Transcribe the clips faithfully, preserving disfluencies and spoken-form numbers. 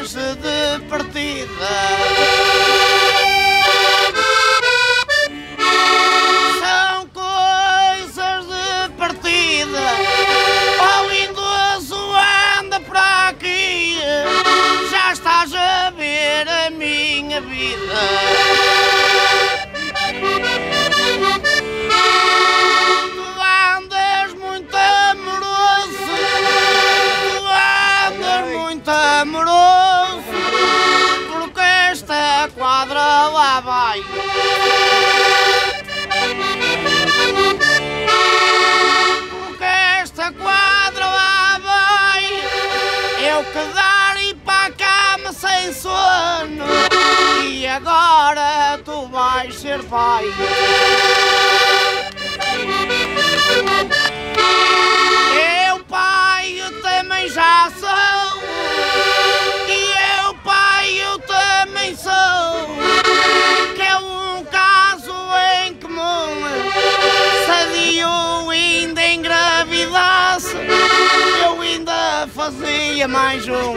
coisas de partida. São coisas de partida. O lindoso anda por aqui, já estás a ver a minha vida. Amoroso, porque esta quadra lá vai. Porque esta quadra lá vai. Eu que dar e para a cama sem sono, e agora tu vais ser pai. Eu pai, eu também já sou. Que é um caso em comum. Se eu ainda engravidasse, eu ainda fazia mais um.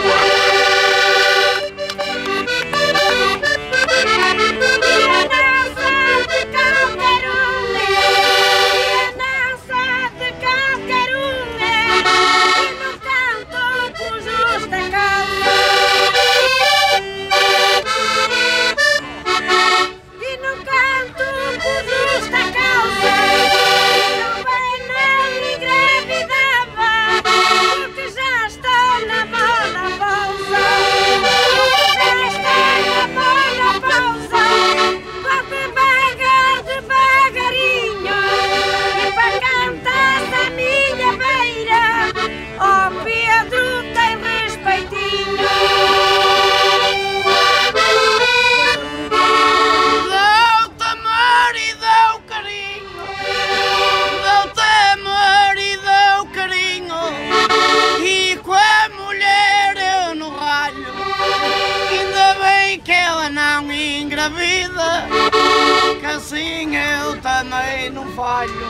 Vida, que assim eu também não falho.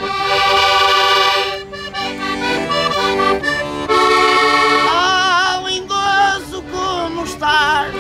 Ah, lindoso como estás,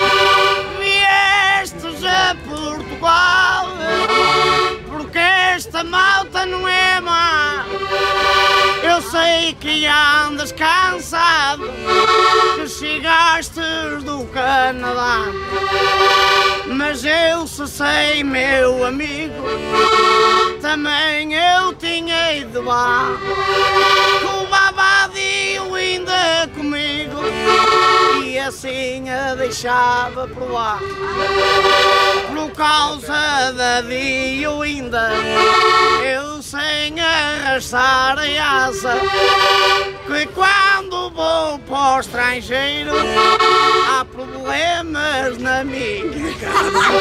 viestes a Portugal, porque esta malta não é má. Eu sei que andas cansado, que chegastes do Canadá. Mas eu se sei, meu amigo, também eu tinha ido lá. Com o babadio ainda comigo, e assim a deixava por lá. Por causa da dio ainda, eu sem arrastar a asa, que quando vou para o estrangeiro há problemas na minha casa.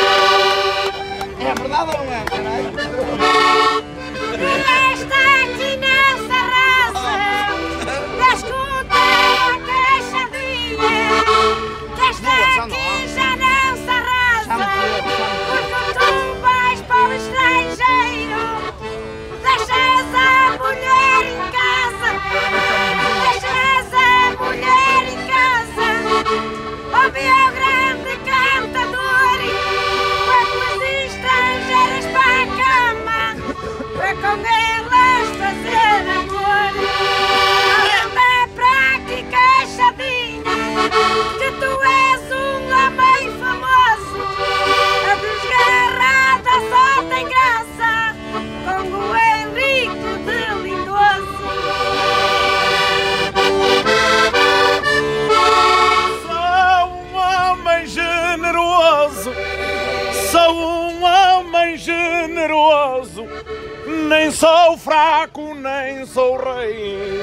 É verdade ou não é, caralho? Esta aqui nessa raça, da escuta a queixadinha, que esta aqui já não se arrasa, porque tu vais para o estrangeiro, deixas a mulher em casa, deixas a mulher em casa. O meu grande cantador, quando as estrangeiras para a cama, para com elas fazer amor. Anda para aqui, queixadinha, que tu és um homem famoso. A desgarrada só tem graça com o Henrique de Lindoso. Generoso, sou um homem generoso, nem sou fraco, nem sou rei.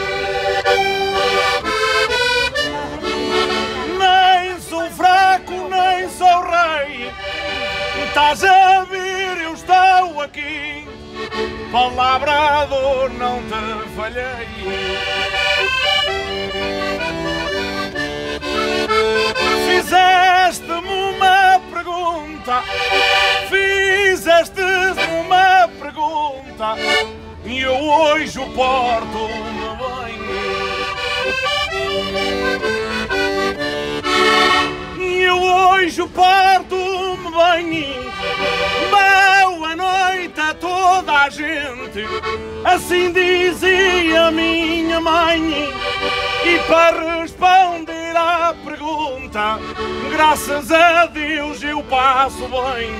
Nem sou fraco, nem sou rei. Estás a vir, eu estou aqui, palavra não te falhei. Fizeste-me uma pergunta, fizeste-me uma pergunta, e eu hoje o porto-me bem. hoje porto-me bem. Boa noite a toda a gente, assim dizia minha mãe. E para responder à pergunta, graças a Deus eu passo bem.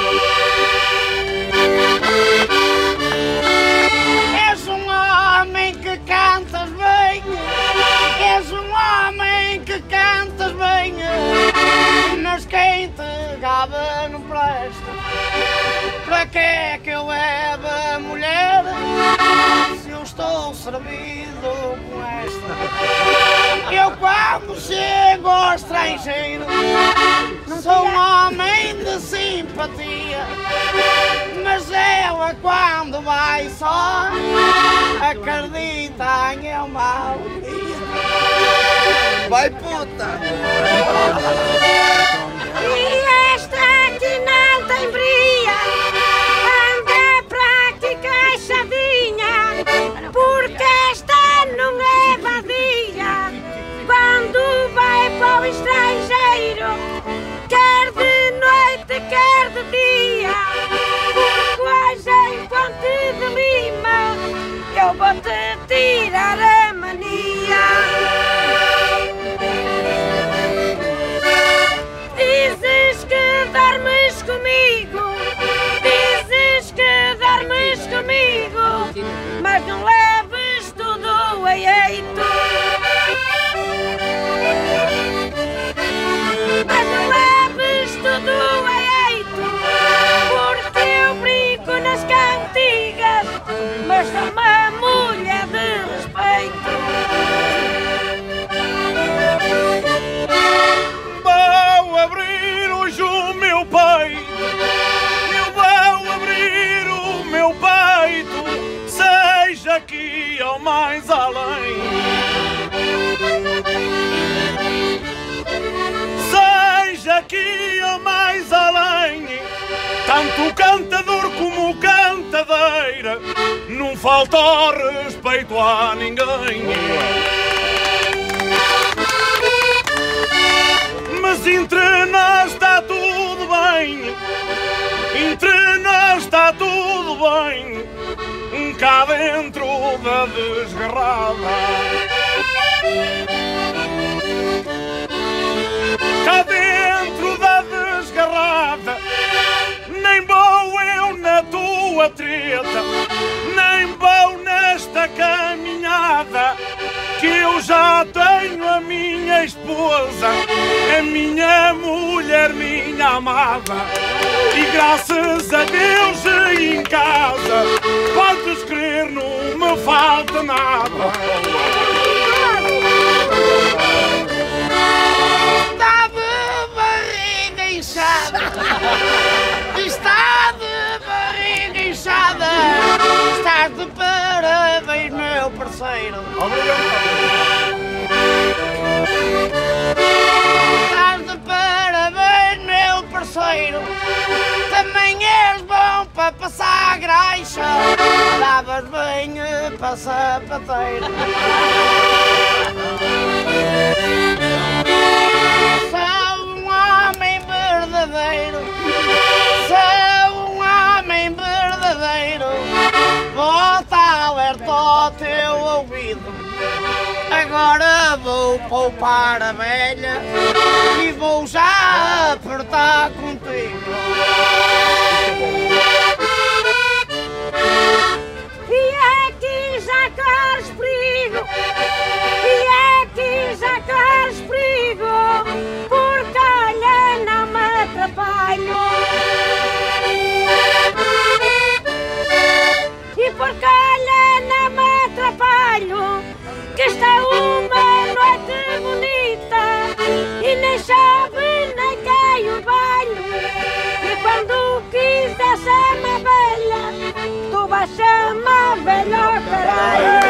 És um homem que cantas bem, és um homem que cantas bem, mas quem te gaba não presta. Para que é que eu levo a mulher, se eu estou servido com esta? Eu quando chego ao estrangeiro, sou um homem de simpatia, mas ela quando vai só, acredita em eu mal dia. Vai puta! E esta aqui não tem brilha, anda prática chadinha, porque esta não é vadia. Quando vai para o estrangeiro, quer de noite, quer de dia, porque hoje em Ponte de Lima eu vou-te tirar a mania. Dizes que dormes comigo, dizes que dormes comigo, mas não leves tudo a jeito. Mas não leves tudo a jeito, porque eu brinco nas cantigas, mas sou uma mulher de respeito. Vou abrir hoje o meu peito, eu vou abrir o meu peito, seja aqui ou mais além. Seja aqui ou mais além, tanto o cantador como o cantadeira, não falta o respeito a ninguém. Mas entre nós está tudo bem, entre nós está tudo bem, cá dentro da desgarrada. Cá dentro da desgarrada, nem vou eu na tua treta, nem vou nesta caminhada, que eu já tenho a minha esposa, a minha mulher, minha amada. E graças a Deus em casa, podes crer, não me falta nada. Está de barriga inchada, está de barriga inchada, estás de parabéns, meu parceiro. Estás de parabéns, meu parceiro, também és bom para passar a graxa, davas bem para sapateiro. Sou um homem verdadeiro, sou um homem verdadeiro, bota alerta ao teu ouvido. Agora vou poupar a velha e vou já apertar contigo. E aqui já corres perigo, e aqui já corres perigo, porque olha, não me atrapalho. E porque olha, não me atrapalho, que esta é uma noite bonita, e nem chove nem cai o banho. E quando quiser ser uma velha, tu vais chamar velha ao caralho.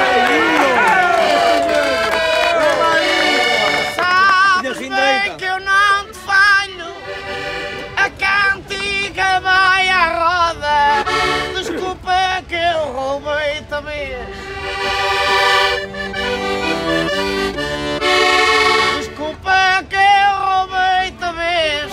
Sabes bem que eu não te falho, a cantiga vai à roda, desculpa que eu roubei-te a vez. Desculpa que eu roubei-te a vez,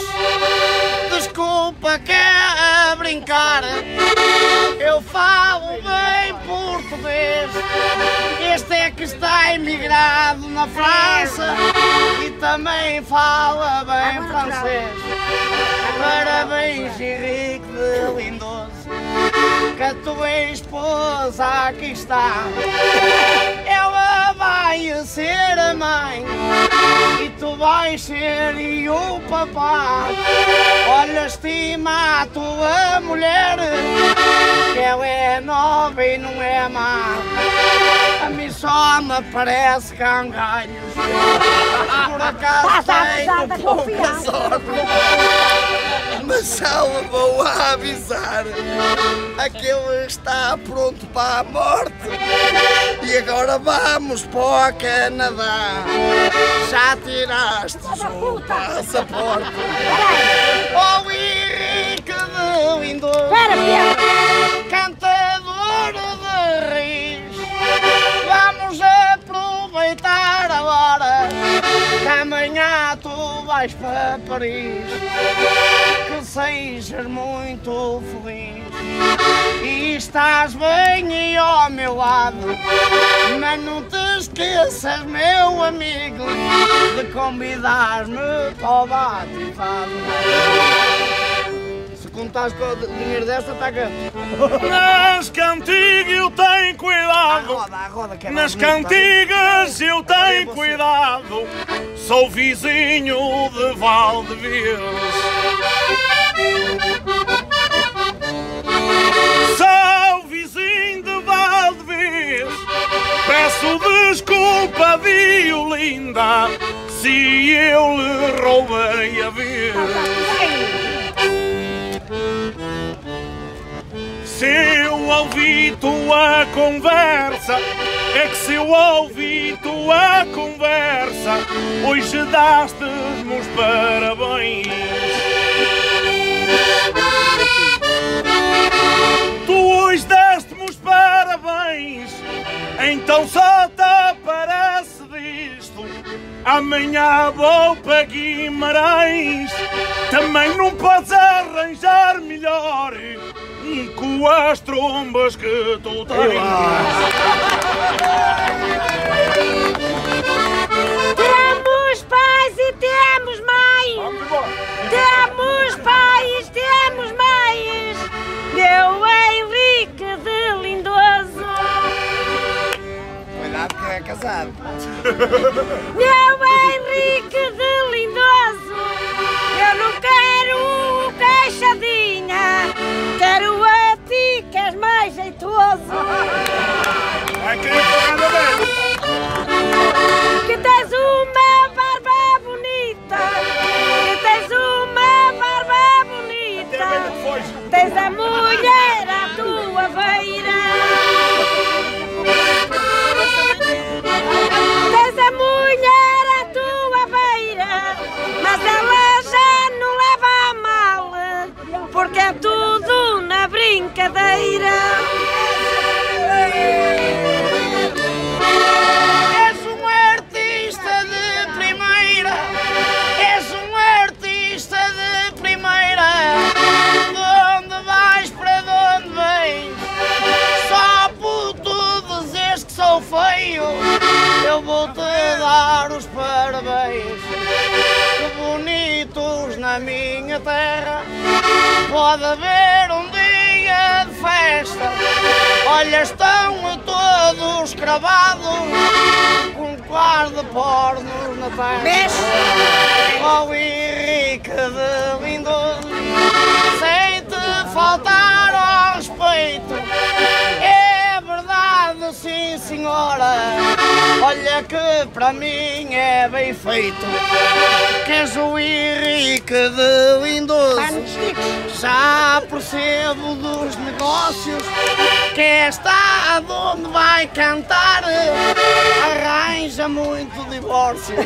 da França e também fala bem francês. Parabéns, Henrique de Lindoso, que a tua esposa aqui está. Ela vai ser a mãe e tu vais ser e o papá. Olha, estima a tua mulher, que ela é nova e não é má. A mim só me parece cangalhos. Por acaso tenho pouca sorte, mas só vou avisar, aquele está pronto para a morte. E agora vamos para o Canadá. Já tiraste o passaporte. Oh, Henrique de Lindoso, cantador de rios, vamos aproveitar agora, que amanhã tu vais para Paris. Que sejas muito feliz e estás bem aí ao meu lado, mas não te esqueças, meu amigo, de convidar-me para o batizado. Se contares com o dinheiro desta, está canto. Nas cantigas eu tenho cuidado, roda, a roda, que é nas bonito, cantigas eu tenho cuidado, sou vizinho de Valdevez. Sou vizinho de Valdevez, peço desculpa, Violinda, se eu lhe roubei a vez. Se eu ouvi tua conversa, é que se eu ouvi tua conversa, hoje daste-me os parabéns. Tu hoje deste-me os parabéns, então só te aparece disto. Amanhã vou para Guimarães, também não podes arranjar melhor com as trombas que tu tens. Temos pais e temos mães, temos pais, temos mães, meu Henrique de Lindoso. Cuidado que é casado. Meu Henrique de Lindoso, eu não quero queixadinha, quero a ti que és mais jeitoso. Vai querer porrada dele. Que tens uma barba bonita, que tens uma barba bonita, tens a mulher à tua beira, tens a mulher à tua beira, mas ela já não leva a mal, porque é tudo na brincadeira. És um artista de primeira, és um artista de primeira. De onde vais, para onde vens? Só por tu dizeres que sou feio, eu vou-te dar os parabéns. Que bonitos na minha terra, pode haver um dia de festa. Olha, estão todos cravados com colar de pornos na testa. Oh, Henrique de Lindoso, sem te faltar ao respeito, é verdade, sim senhora, olha que para mim é bem feito. Que és o Henrique de Lindoso, já percebo dos negócios, que esta de onde vai cantar arranja muito divórcio.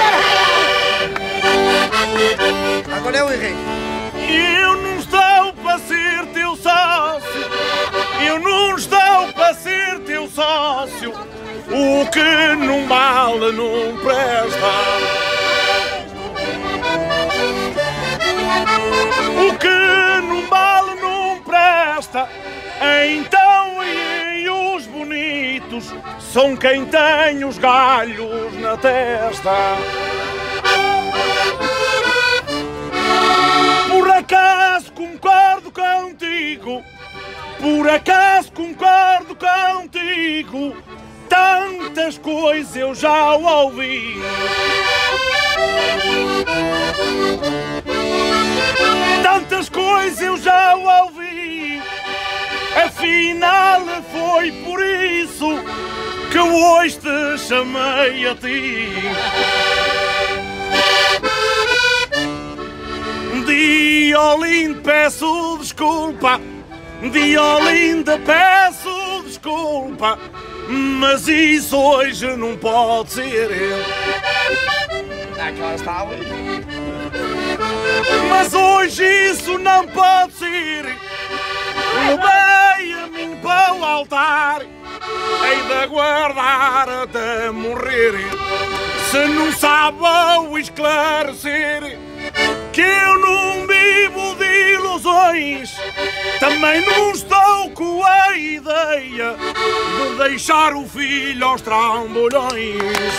Agora é o Henrique. Eu não estou para ser teu sócio, eu não estou para ser teu sócio, o que não vale não presta. O que não vale não presta, então e os bonitos peitos são quem tem os galhos na testa. Por acaso concordo contigo, por acaso concordo contigo, tantas coisas eu já ouvi. Tantas coisas eu já ouvi, afinal foi por isso que hoje te chamei a ti. Diolinda, peço desculpa, Diolinda, peço desculpa, mas isso hoje não pode ser eu. É que ela está ali. Mas hoje isso não pode ser. Levei a mim para o altar, hei de aguardar até morrer. Se não sabe ao esclarecer que eu não vivo de ilusões, também não estou com a ideia de deixar o filho aos trambolhões.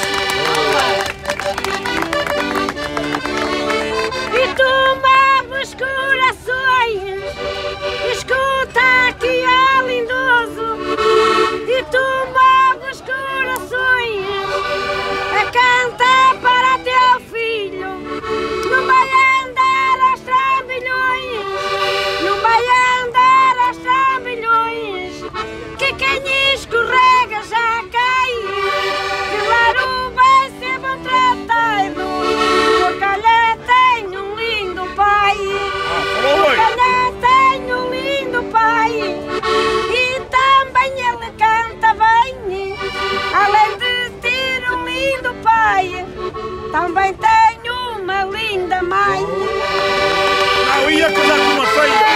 E tu moves corações, escuta aqui, ó lindoso. E tu moves corações, a canta para teu filho. Não vai andar aos trambolhões, não vai andar aos trambolhões, que quem escorrega já cai. Claro, vai ser bom tratado, porque olha, tenho um lindo pai. Porque olha, tenho um lindo pai. E também ele canta bem, além de ter um lindo pai, também tenho uma linda mãe. Não ia casar com uma feia.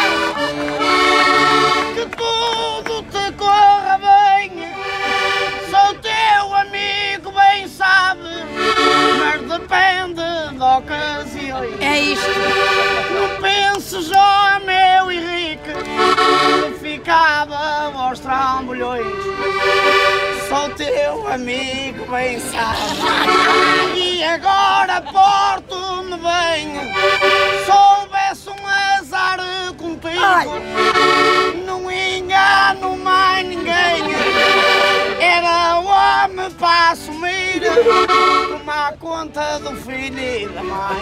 Que tudo te corra bem, sou teu amigo, bem sabes, mas depende da ocasião. É isto. Não penses, ó meu Henrique, que ficava aos trambolhões. Sou teu amigo, bem sabes. E agora porto-me bem, soubesse um azar contigo. Ai. Não engano mais ninguém, era homem para assumir, tomar conta do filho e da mãe.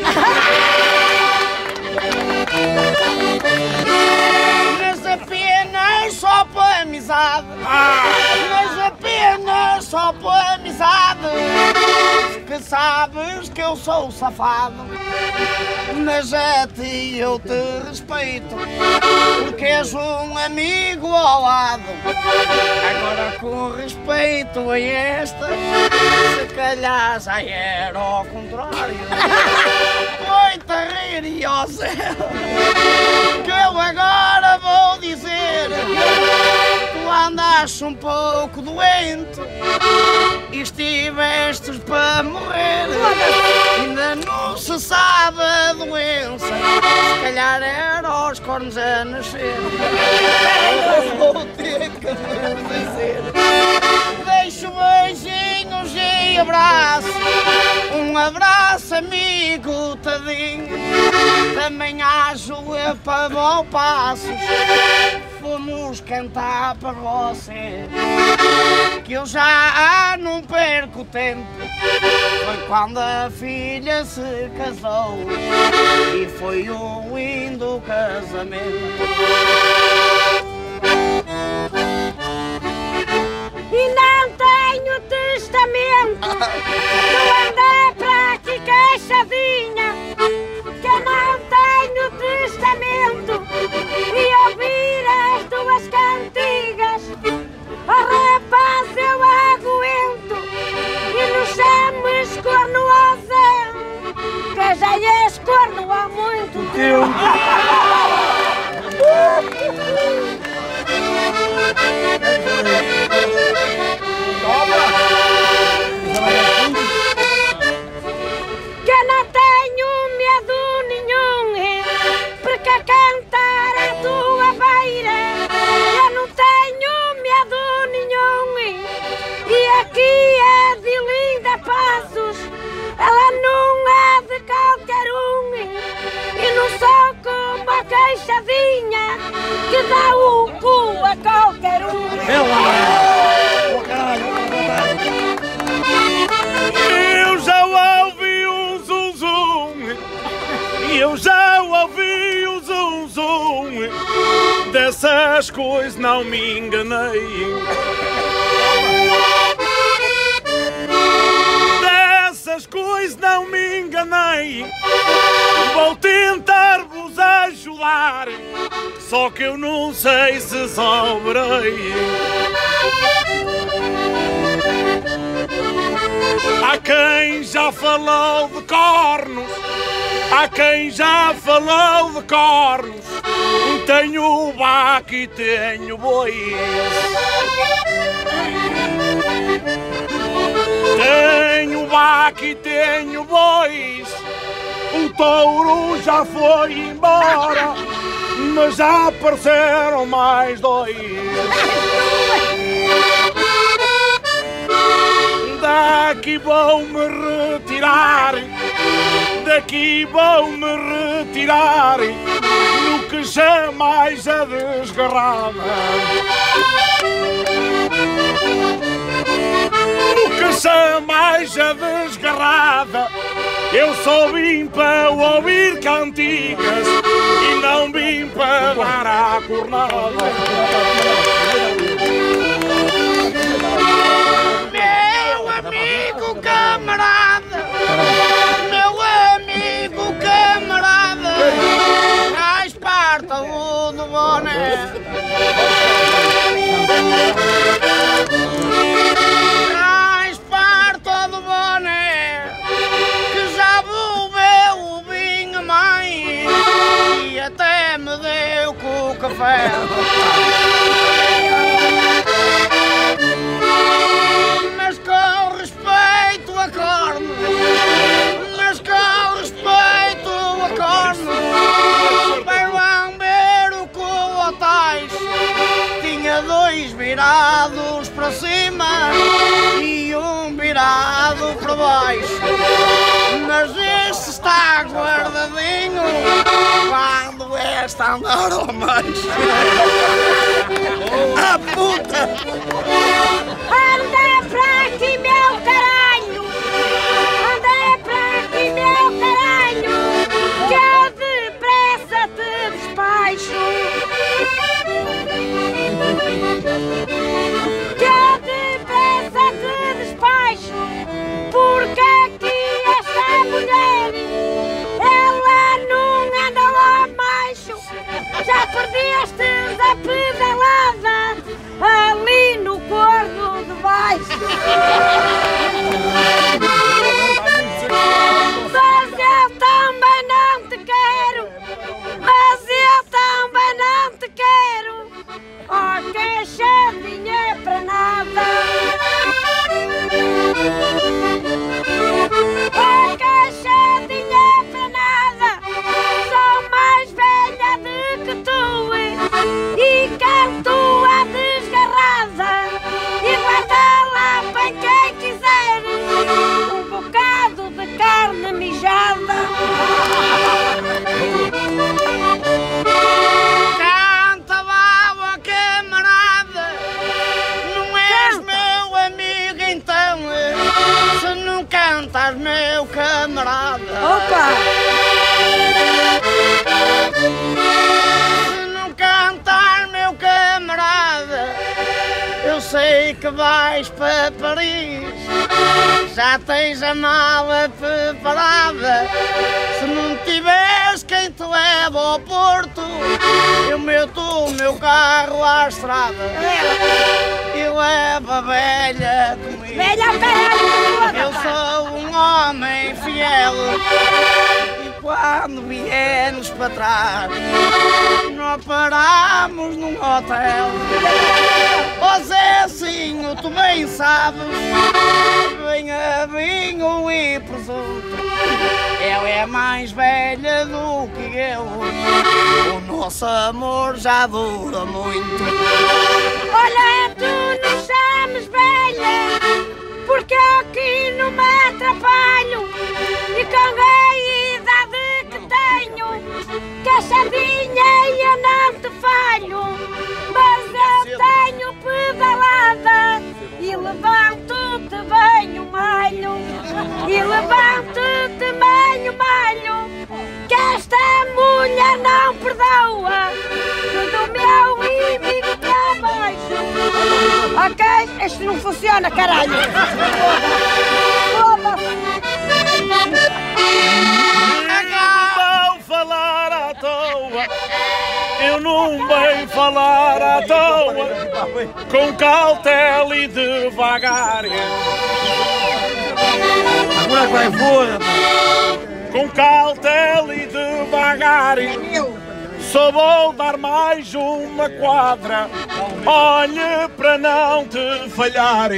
Mas apenas só por amizade, mas apenas só por amizade, que sabes que eu sou safado, mas a ti eu te respeito, porque és um amigo ao lado. Agora com respeito a esta, se calhar já era ao contrário. Foi-te a rir e ao céu, que eu agora vou dizer, tu andaste um pouco doente e estivestes para morrer. Ainda não se sabe a doença, se calhar era os cornos a nascer. Eu vou ter que dizer, deixo beijinhos e abraços, um abraço amigo tadinho, também ajo eu para bom passos, fomos cantar para você, que eu já não perco tempo, foi quando a filha se casou e foi um lindo casamento. E não tenho testamento, tu anda para aqui queixadinha, que eu não tenho testamento, e ouvir as tuas cantigas, oh rapaz eu aguento, e não chames corno ao Zé, que já és corno há muito tempo. Que eu não tenho medo nenhum, porque a cantar a tua beira, eu não tenho medo nenhum, E eu já ouvi o zum zum, dessas coisas não me enganei. Dessas coisas não me enganei. Vou tentar vos ajudar, só que eu não sei se souberei. Há quem já falou de cornos, há quem já falou de cornos. Tenho vaca e tenho bois. Tenho vaca e tenho bois. O touro já foi embora, mas já apareceram mais dois. Daqui vou-me retirar, daqui vou-me retirar, no que chamais a desgarrada. No que chamais a desgarrada, eu só vim para ouvir cantigas e não vim para dar a cornada. Amigo camarada, meu amigo camarada, traz parte-o do boné. Traz parte-o do boné, que já bebeu o vinho mãe e até me deu com o café. Mas com respeito a corno, bem vão ver o que o Otais tinha dois virados para cima e um virado para baixo. Mas este está guardadinho quando este andar ao mais. A puta! Anda para aqui, meu caralho! Anda para aqui, meu caralho! Que eu depressa te despacho! Que eu depressa te despacho! Porque aqui esta mulher, ela não anda lá macho! Já perdestes a pedalada ali no corno de baixo! Mas eu também não te quero, mas eu também não te quero, oh, queixadinha é para nada. Oh, queixadinha é para nada, sou mais velha do que tu e canto a desgarrada e guarda lá para quem quiser um bocado de carne mijada. Canta lá, camarada, não és meu amigo então, se não cantas, meu camarada. Opa! Se não cantar, meu camarada, eu sei que vais para Paris, já tens a mala preparada. Se não tiveres quem te leva ao Porto, eu meto o meu carro à estrada e levo a velha comigo. Velha ao caralho! Eu sou um homem fiel e quando viemos para trás nós paramos num hotel. Ó Zezinho, tu bem sabes, venha vinho e presunto. Ela é mais velha do que eu, o nosso amor já dura muito. Olha, tu não chames velha, porque eu aqui não me atrapalho e com a idade que tenho, queixadinha eu não te falho, mas eu tenho pedalada e levanto-te bem o malho, e levanto-te bem o malho, que esta vida não perdoa, do meu inimigo para baixo. Ok? Este não funciona, caralho. Vão falar à toa, eu não venho falar à toa, com cautela e devagar. Agora vai fora, Com cautela e devagar, só vou dar mais uma quadra, olhe para não te falhar.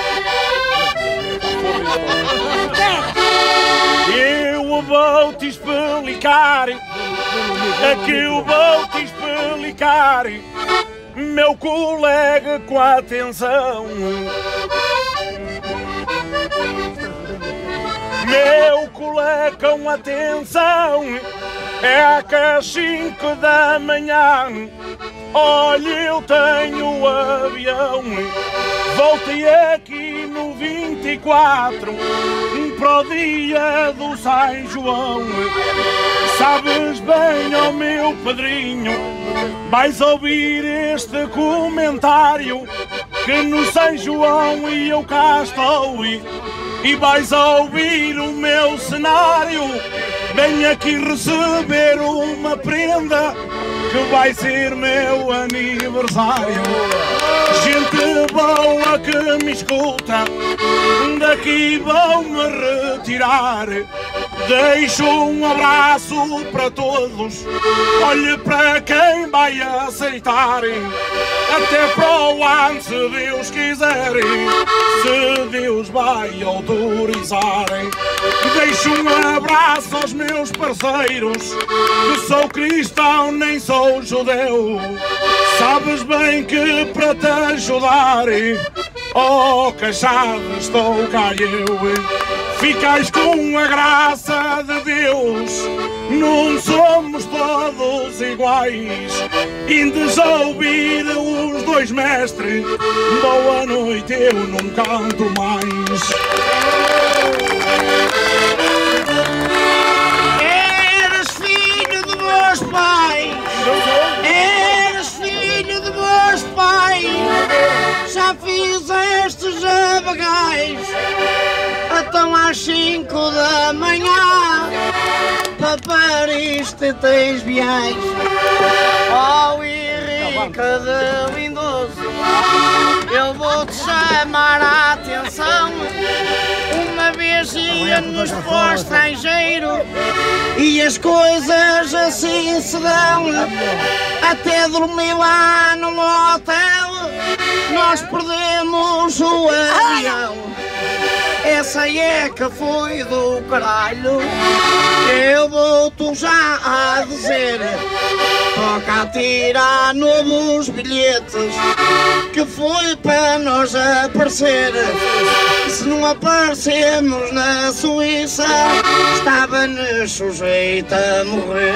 Eu vou te explicar, aqui eu vou te explicar, meu colega, com atenção. Meu colega, com atenção, é que às cinco da manhã, olha, eu tenho avião, voltei aqui no vinte e quatro, para o dia do São João. Sabes bem, ó meu padrinho, vais ouvir este comentário, que no São João e eu cá estou, e vais ouvir o meu cenário. Venho aqui receber uma prenda, que vai ser meu aniversário. Gente boa que me escuta, daqui vão-me retirar. Deixo um abraço para todos, olhe para quem vai aceitar. Até para o ano, se Deus quiser, se Deus vai autorizar. Deixo um abraço aos meus parceiros, que sou cristão, nem sou judeu. Sabes bem que para te ajudar, oh Cachada, estou cá eu. Ficais com a graça de Deus, não somos todos iguais. Indes ouvir os dois mestres, boa noite, eu não canto mais. Eras filho de meus pais, eras filho de meus pais, já fizeste já bagais. Então às cinco da manhã, para Paris te tens viais. Oh Henrique de Lindoso, eu vou-te chamar a atenção. Uma vez ia-nos para o estrangeiro, e as coisas assim se dão. Até dormi lá no hotel, nós perdemos o avião. Essa é que foi do caralho, eu vou-te já a dizer. Toca a tirar novos bilhetes, que foi para nós aparecer. Se não aparecemos na Suíça, estava-nos sujeito a morrer.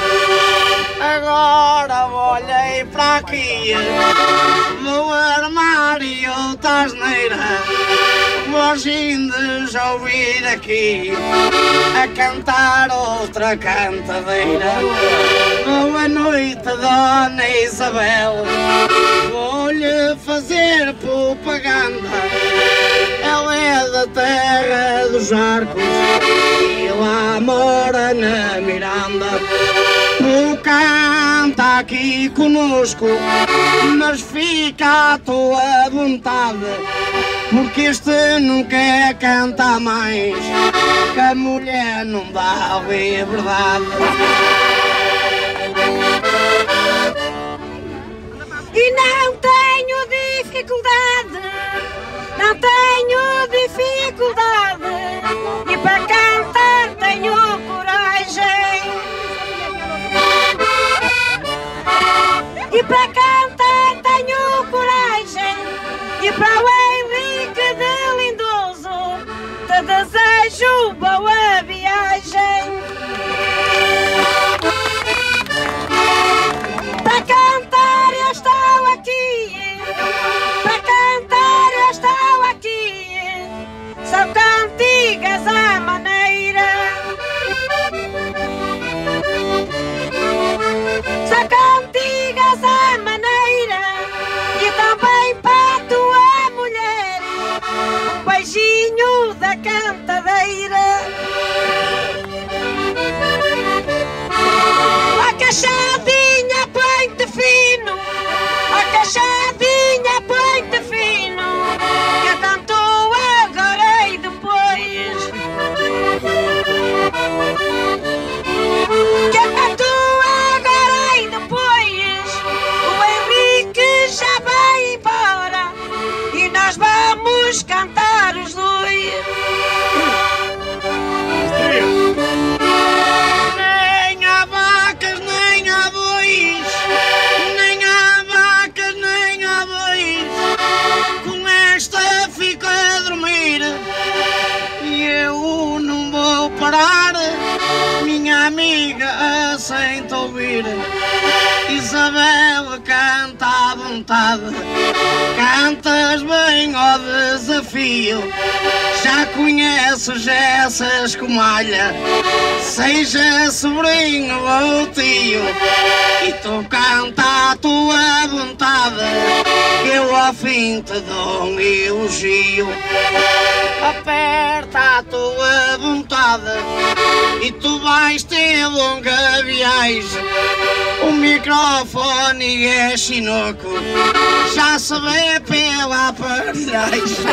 Agora olhei para aqui, vou armar e outra asneira. Vós indes a ouvir aqui a cantar outra cantadeira. Boa noite, Dona Isabel, vou-lhe fazer propaganda. Ela é da terra dos arcos e lá mora na Miranda. Tu canta aqui conosco, mas fica à tua vontade, porque este não quer cantar mais, que a mulher não dá liberdade. E não tenho dificuldade, não tenho dificuldade, e para cantar tenho coragem. E para cantar tenho coragem, e para o Henrique de Lindoso te desejo boa viagem. cadeira. A cachadinha põe-te fino, a cachadinha põe-te fino, que é tanto agora e depois, que é tanto agora e depois. O Henrique já vai embora e nós vamos cantar os dois. Nem há vacas, nem há bois, nem há vacas, nem há bois. Com esta fico a dormir e eu não vou parar. Minha amiga sem-te ouvir, Isabel canta à vontade, cantas bem ao desafio. Já conheces essa escumalha, seja sobrinho ou tio, e tu canta à tua vontade, que eu ao fim te dou um elogio. Aperta a tua vontade e tu vais ter longa viagem. O microfone é chinoco, já se vê pela aparelhagem.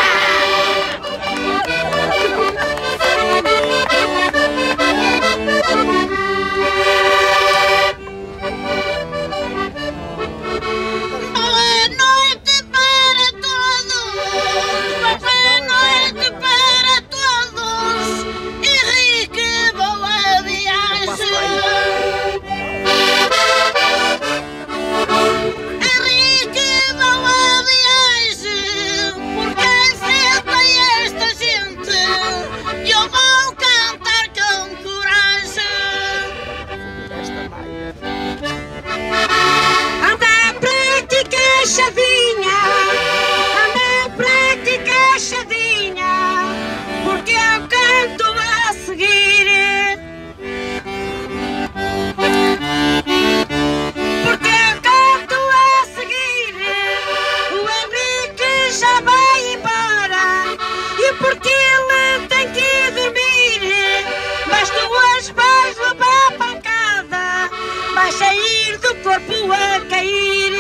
A cair.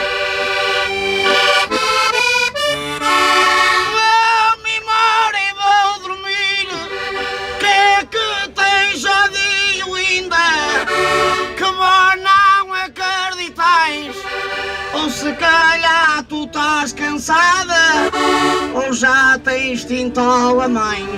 Vou-me embora e vou dormir, que é que tens ó dia linda, que vós não acreditais. Ou se calhar tu estás cansada, ou já tens tintola a mais.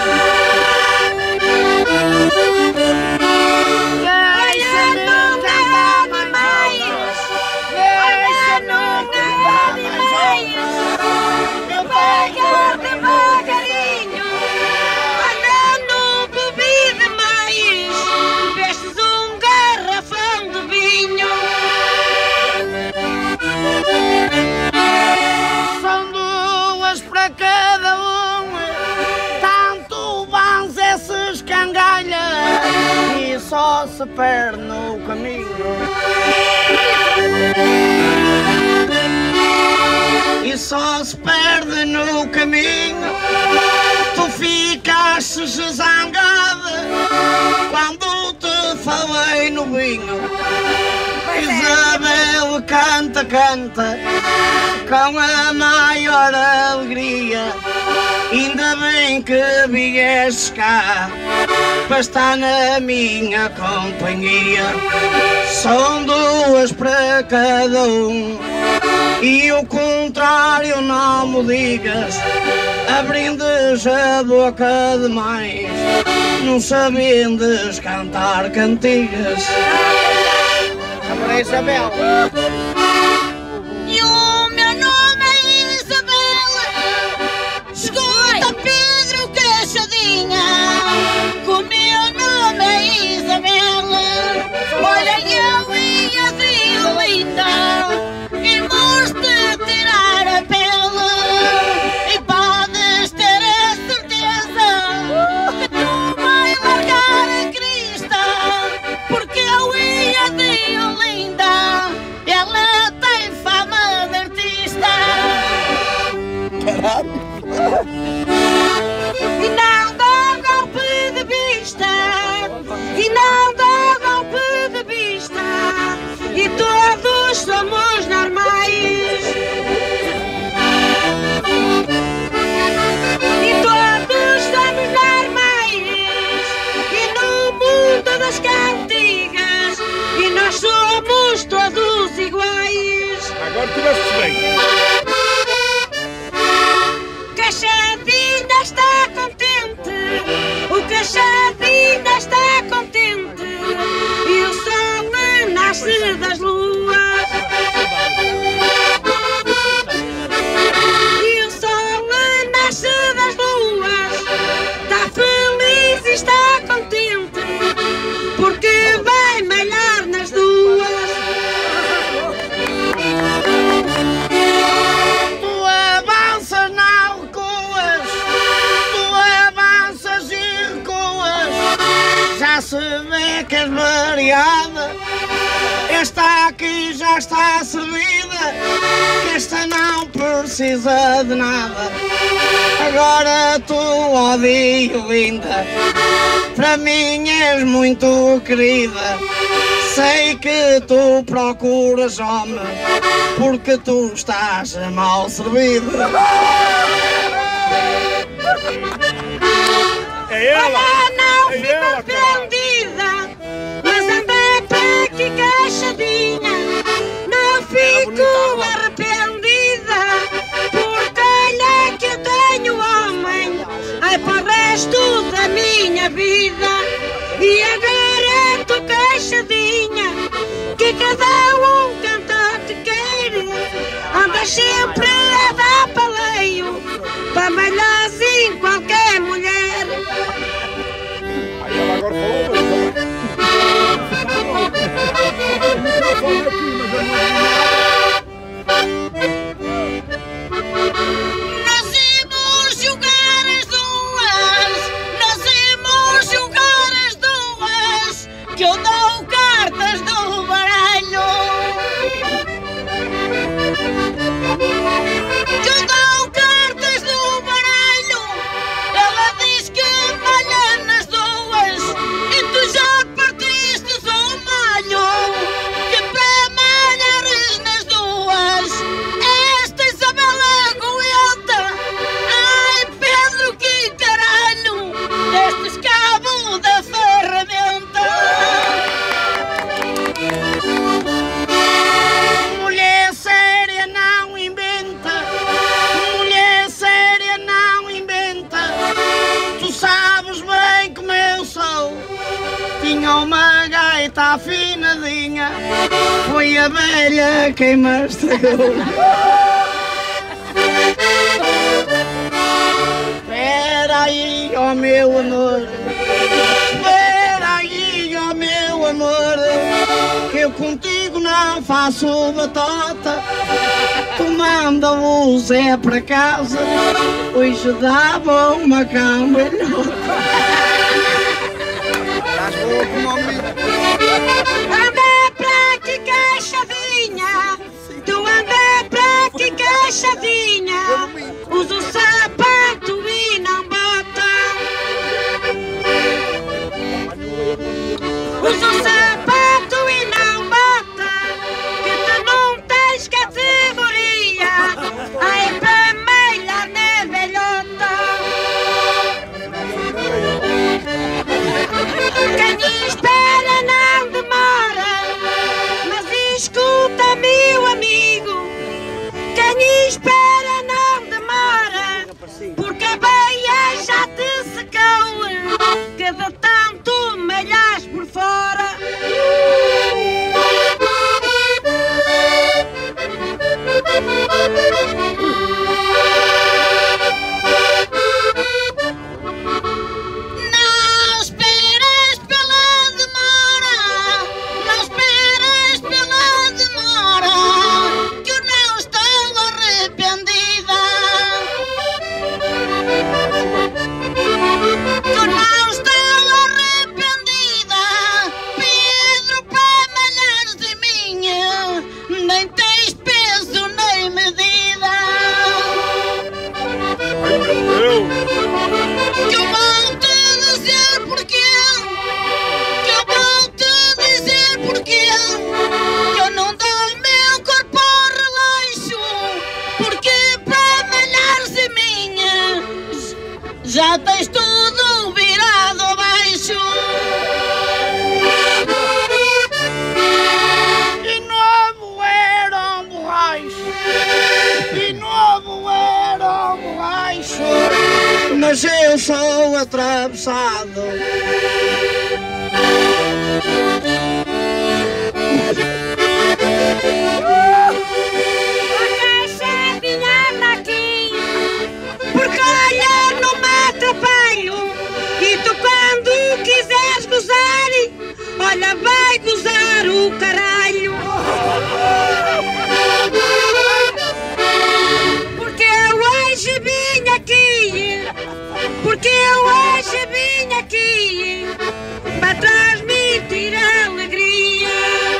Só se perde no caminho, e só se perde no caminho. Tu ficaste zangada quando te falei no vinho. Isabel canta, canta com a maior alegria. Ainda bem que vieste cá para estar na minha companhia. São duas para cada um, e o contrário não me digas. Abrindes a boca demais, não sabendes cantar cantigas. Agora Isabel. E o meu nome é Isabel. Escuta Pedro Cachadinha, que o meu nome é Isabel. Olha eu e a linda, e vou-te tirar a pele, e podes ter a certeza que tu vai largar a crista, porque eu e a linda, ela somos normais. E todos somos normais. E no mundo das cantigas, e nós somos todos iguais. Agora tiveste bem. Cachadinha está contente, o Cachadinha está contente, e o sol nasce das luas. E o sol nasce das luas, está feliz e está contente, porque vai malhar nas duas. Tu avanças, não recuas, tu avanças e recuas, já se vê que és variada, esta aqui já está servida, que esta não precisa de nada. Agora tu, ó dia linda, para mim és muito querida. Sei que tu procuras homem, porque tu estás mal servida. É ela! Olha, não É fico ela, caralho. arrependida, mas andei para aqui Cachadinha. Não fico arrependida, porque olha que eu tenho homem, ai para o resto da minha vida. E agora tu Cachadinha, que cada um canta o que quer, andas sempre a dar paleio, para malhar em qualquer mulher. Aí ela agora falou bem Nós íamos jogar as duas, nós íamos jogar as duas, que eu dou cartas do baralho. Que eu dou cartas do baralho, ela diz que malha nas duas, e tu já partiste o malho, que para malhares nas duas, esta Isabela aguenta. Ai Pedro, que caralho, destes cabo da ferramenta. Mulher séria não inventa, mulher séria não inventa, tu sabes bem como eu sou. Tinha uma gaita afinadinha, foi a velha quem me estragou. Espera aí, ó meu amor, espera aí, ó meu amor, que eu contigo não faço batota. Tu manda o Zé para casa, hoje dava uma cambalhota. Estás boa como amigo. Anda para aqui Cachadinha, tu anda para aqui Cachadinha, usa o sapato e não bota. Usa o sapato e não bota, que tu não tens categoria, ai para malhar na velhota. Quem espera não demora, mas escuta, meu amigo, quem espera não demora, porque a beia já te secou, que de tanto malhas por fora. Não esperes pela demora, não esperes pela demora, que eu não estou arrependida. Que eu não estou arrependida, atravessado. Porque olha, não me atrapalho. E tu quando quiseres gozar, olha, vai gozar o caralho. Porque eu hoje vim aqui, porque eu hoje vim aqui para transmitir alegria,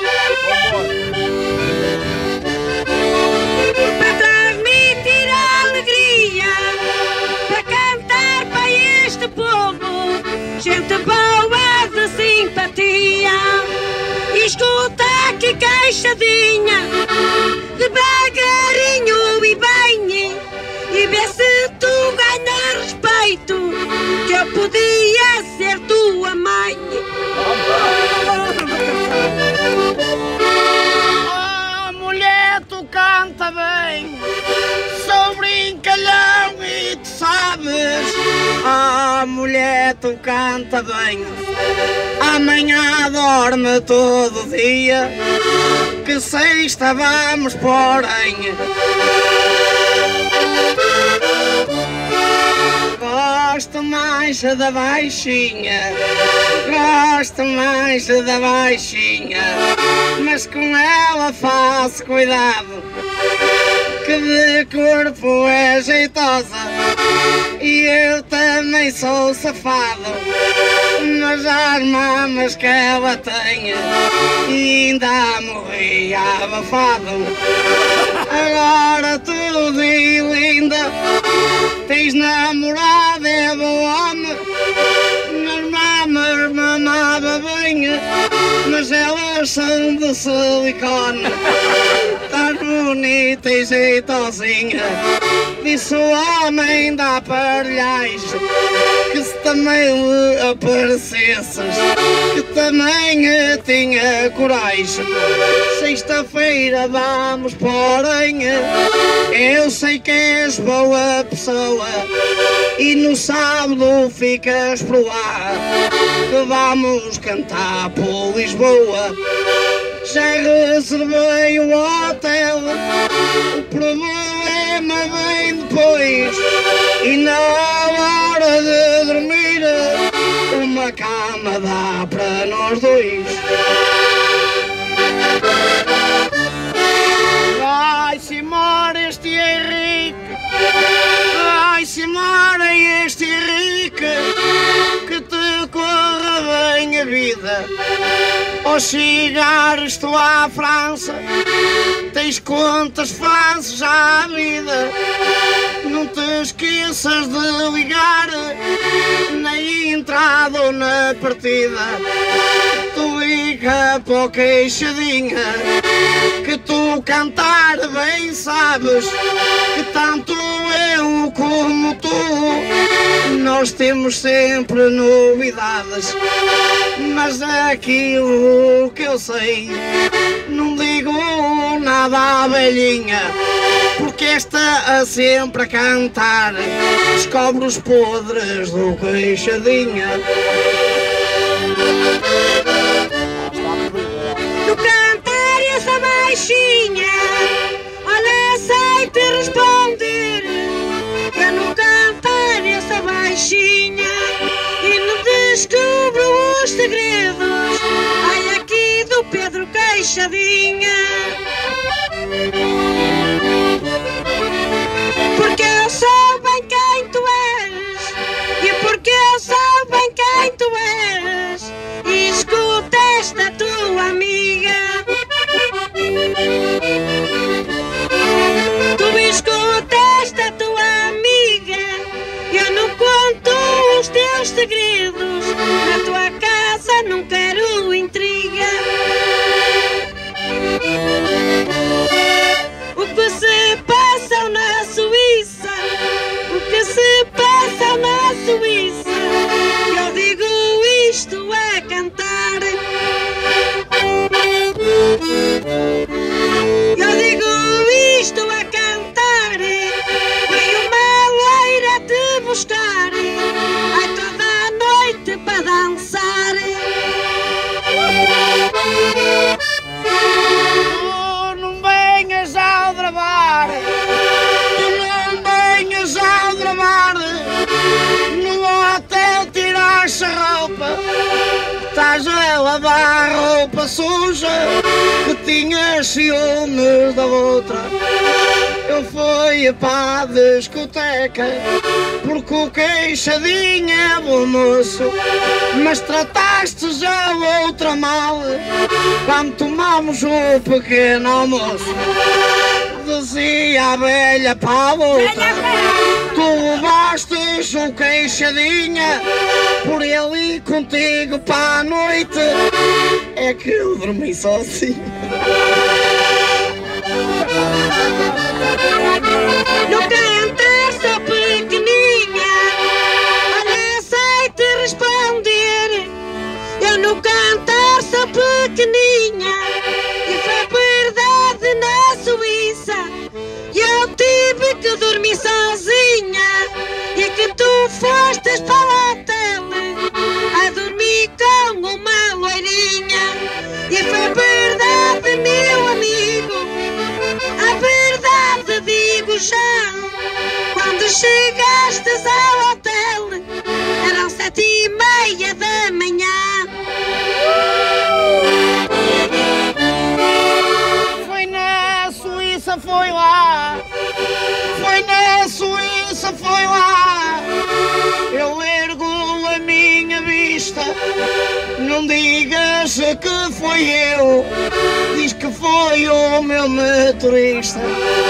para transmitir alegria, para cantar para este povo, gente boa de simpatia. Escuta que queixadinha, devagarinho e bem, e vê se tu ganhas respeito, que eu podia ser tua mãe. Oh, mulher, tu canta bem, sou brincalhão e tu sabes. Oh, mulher, tu canta bem, amanhã dorme todo dia, que sexta vamos porém. Gosto mais da baixinha, gosto mais da baixinha, mas com ela faço cuidado, que de corpo é jeitosa e eu também sou safado, mas as mamas que ela tem ainda morri abafado. Agora tudo e linda, tens namorado, é bom homem, nas mamas mamava bem, mas elas são de silicone. Estás bonita e jeitosinha, disse o homem da aparelhagem, que se também lhe aparecesses, que também tinha coragem. Sexta-feira vamos porém, eu sei que és boa pessoa, e no sábado ficas por lá, que vamos cantar por Lisboa. Já reservei o hotel, o problema vem depois, e na hora de dormir uma cama dá para nós dois. Vai-se embora este Henrique, vai-se embora este Henrique, que te corra bem a vida. Ao chegares tu à França, tens contas fáceis à vida. Não te esqueças de ligar na entrada ou na partida. Tu liga para o queixadinha, que tu cantar bem sabes, que tanto eu como tu, nós temos sempre novidades. Mas aquilo que eu sei, não digo nada à velhinha, porque esta a sempre a cantar descobre os podres do queixadinha. Tu cantar essa baixinha, olha, sei te responder. Eu não cantar essa baixinha e não descubro os segredos, ai, aqui do Pedro Queixadinha. Porque eu sou bem quem tu és, e porque eu sou bem quem tu és, e escuta esta tua amiga. Tu escuta esta tua amiga, eu não conto os teus segredos, na tua casa não quero intriga. O suja, que tinha ciúmes da outra. Eu fui para a discoteca, porque o queixadinho é bom moço, mas trataste já outra mal, quando tomamos o pequeno almoço. Dizia a velha para a outra: tu levastes o queixadinha, por ele e contigo para a noite, é que eu dormi sozinho. No cantar sou pequeninha, olha, sei-te responder. Eu no cantar sou pequeninha, e foi verdade na Suíça. Eu tive que dormir sozinha, e que tu fostes para o hotel a dormir com uma loirinha. E foi verdade, meu amigo, a verdade digo já. Quando chegastes ao hotel, eram sete e meia da manhã. Foi na Suíça, foi lá. Foi na Suíça, foi lá. Eu ergo a minha vista. Não digas que foi eu, diz que foi o meu motorista.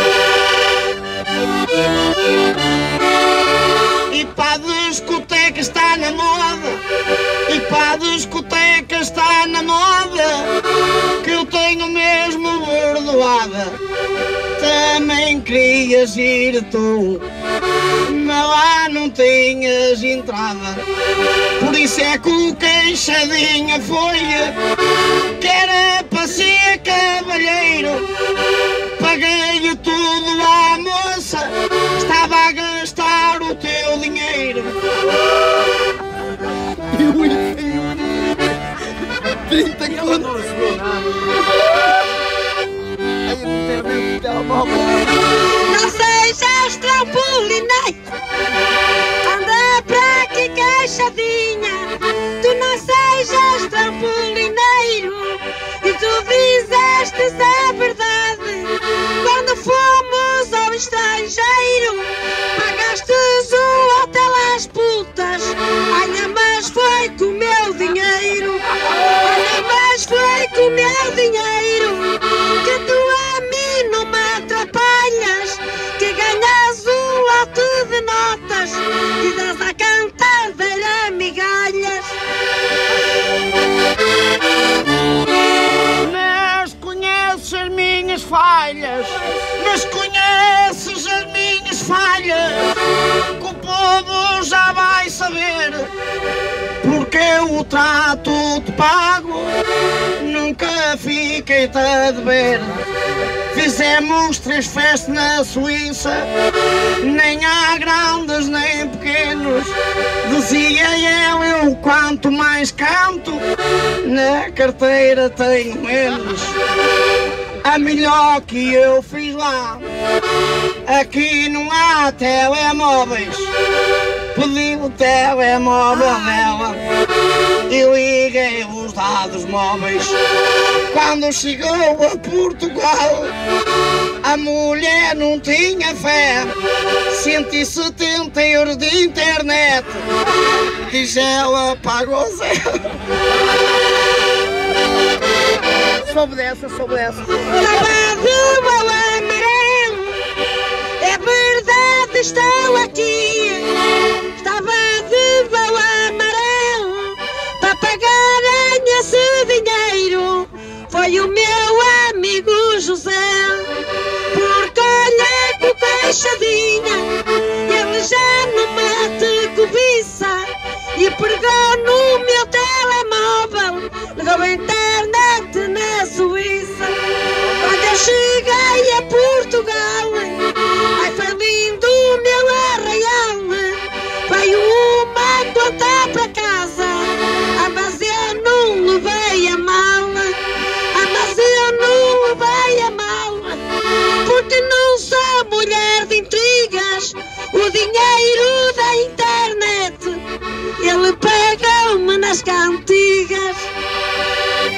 E para a discoteca está na moda, e para a discoteca está na moda, que eu tenho mesmo bordoada. Também querias ir tu, mas lá não tinhas entrada. Por isso é que o queixadinha foi, que era para ser cavalheiro. Paguei-lhe tudo à moça, estava a gastar o teu dinheiro. trinta contos. Não sejas trampolinei, anda para aqui queixadinha. Tu não sejas trampolineiro, e tu dizestes a verdade. Quando fomos ao estrangeiro, pagastes o hotel às putas. Olha, mas foi com o meu dinheiro. Olha, mas foi com o meu dinheiro, que tu a mim não me atrapalhas, que ganhas um lote de notas e das à cantadeira migalhas. Mas conheces as minhas falhas, mas conheces as minhas falhas, que o povo já vai saber, porque eu o trato de pago, nunca fiquei-te a dever. Fizemos três festas na Suíça, nem há grandes nem pequenos. Dizia eu, eu quanto mais canto, na carteira tenho menos. A melhor que eu fiz lá, aqui não há telemóveis. Pedi o telemóvel dela e liguei os dados móveis. Quando chegou a Portugal, a mulher não tinha fé. cento e setenta euros de internet, diz ela, pagou zero. Soube dessa, soube dessa. Estava de bom amarelo, é verdade, estou aqui. Estava de bom amarelo, para pagar esse dinheiro. Foi o meu amigo José, porque olha que queixadinha, ele já não mete cobiça, e pegou no meu telemóvel, ligou a internet na Suíça. Quando eu cheguei a Portugal, ai foi lindo o meu arraial. Veio uma conta para casa, ah, mas eu não levei a mal. Ah, mas eu não levei a mal, porque não sou mulher de intrigas. O dinheiro da internet, ele pagou-me nas cantigas.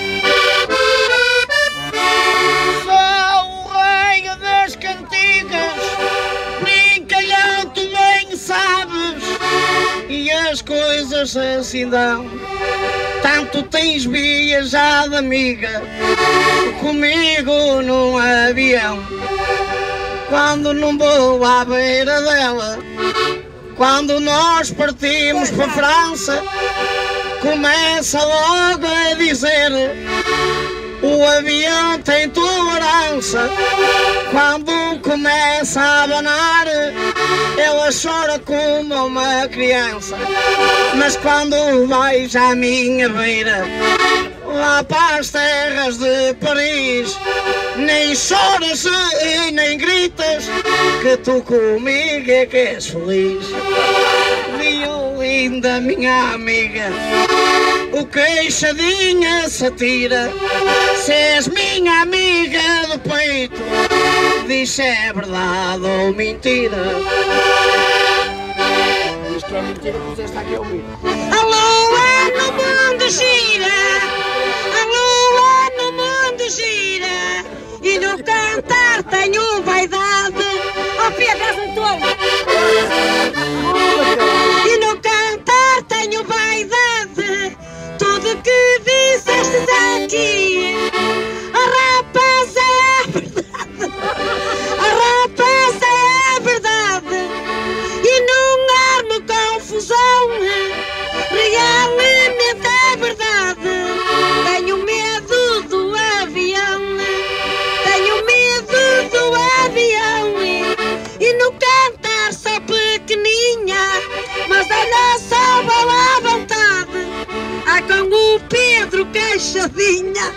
dizes assim não. Tanto tens viajado, amiga, comigo num avião. Quando não vou à beira dela, quando nós partimos para a França, começa logo a dizer: o avião tem tolerância. Quando começa a abanar, ela chora como uma criança. Mas quando vais à minha beira, lá para as terras de Paris, nem choras e nem gritas, que tu comigo é que és feliz. Linda minha amiga, o queixadinha se atira. Se és minha amiga do peito, diz se é verdade ou mentira. Isto é mentira que você está aqui a ouvir. A lua no mundo gira, a lua no mundo gira, e no cantar tenho vaidade. Oh, Pedro, és um tolo. E no cantar tenho vaidade. Tudo que disseste aqui, a rapaz é verdade, a rapaz é verdade, e não armo confusão, realmente é verdade. Tenho medo do avião, tenho medo do avião, e no cantar sou pequeninha, mas olha só boa vontade. Ai, com o Pedro Queixadinha.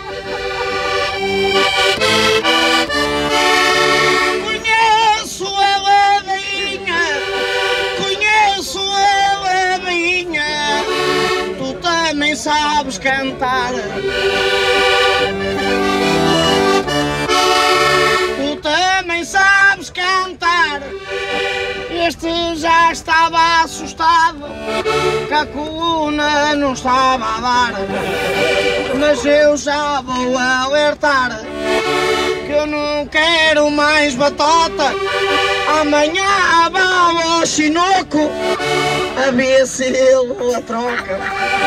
Conheço a ladainha, conheço a ladainha, tu também sabes cantar. Tu também sabes cantar. Este já estava assustado, que a coluna não estava a dar. Mas eu já vou alertar, que eu não quero mais batota. Amanhã vou ao Chinoco, a ver se ele a troca.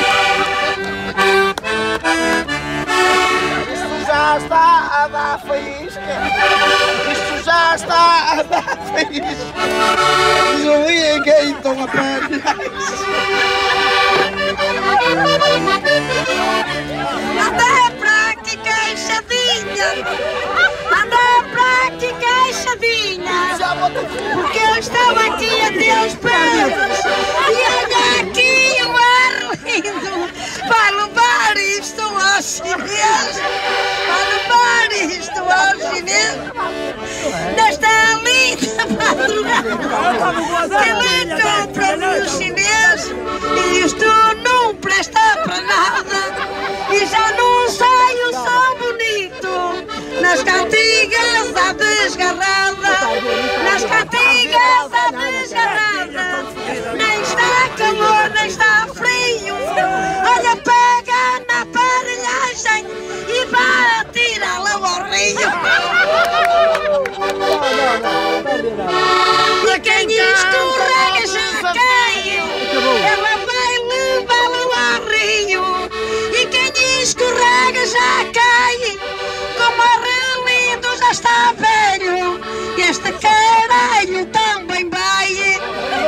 Isto já está a dar faísca, isto já está a dar faísca. Desliguem então a perna. Anda para aqui, queixadinha, anda para aqui, queixadinha, porque eu estou aqui a teus pés, e olha aqui o Arlindo, vai levar isto aos chineses, vai levar isto aos chineses, nesta linda madrugada, ele compra nos chineses, e isto não presta para nada, e já não sai o som bonito, nas cantigas à desgarrada, nas cantigas à desgarrada, nem está calor, nem está frio, olha, pega na aparelhagem e vai tirá-la ao rio. E quem escorrega já cai, ela vai levá-la ao rio, e quem escorrega já cai, como Arlindo já está velho, este caralho também vai.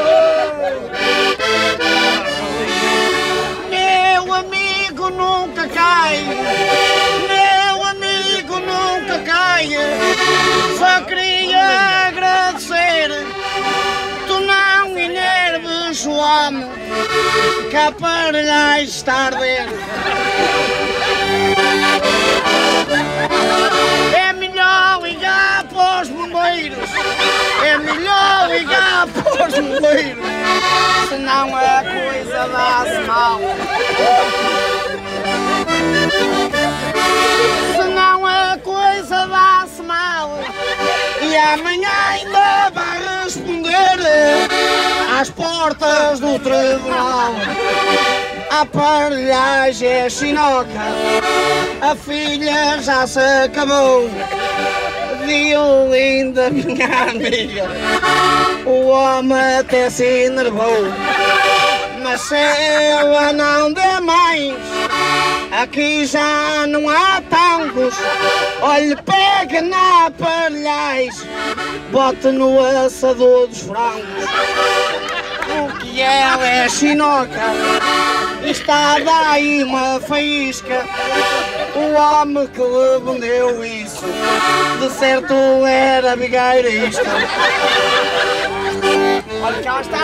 Meu amigo nunca cai, meu amigo nunca cai. Só queria agradecer, tu não enerves o homem, que a aparelhagem está a arder. É melhor ligar para os bombeiros, é melhor ligar para os bombeiros, senão a coisa dá-se mal. Senão a coisa dá-se mal, e amanhã ainda vai responder às portas do tribunal. A aparelhagem é chinoca, a filha já se acabou. Viu-linda minha amiga, o homem até se enervou. Marcela, não dê mais, aqui já não há tangos. Olhe, pega na aparelhais, bote no assador dos frangos. O que ela é chinoca, está daí uma faísca. O homem que lhe vendeu isso, de certo era bigueirista. Olha, cá está.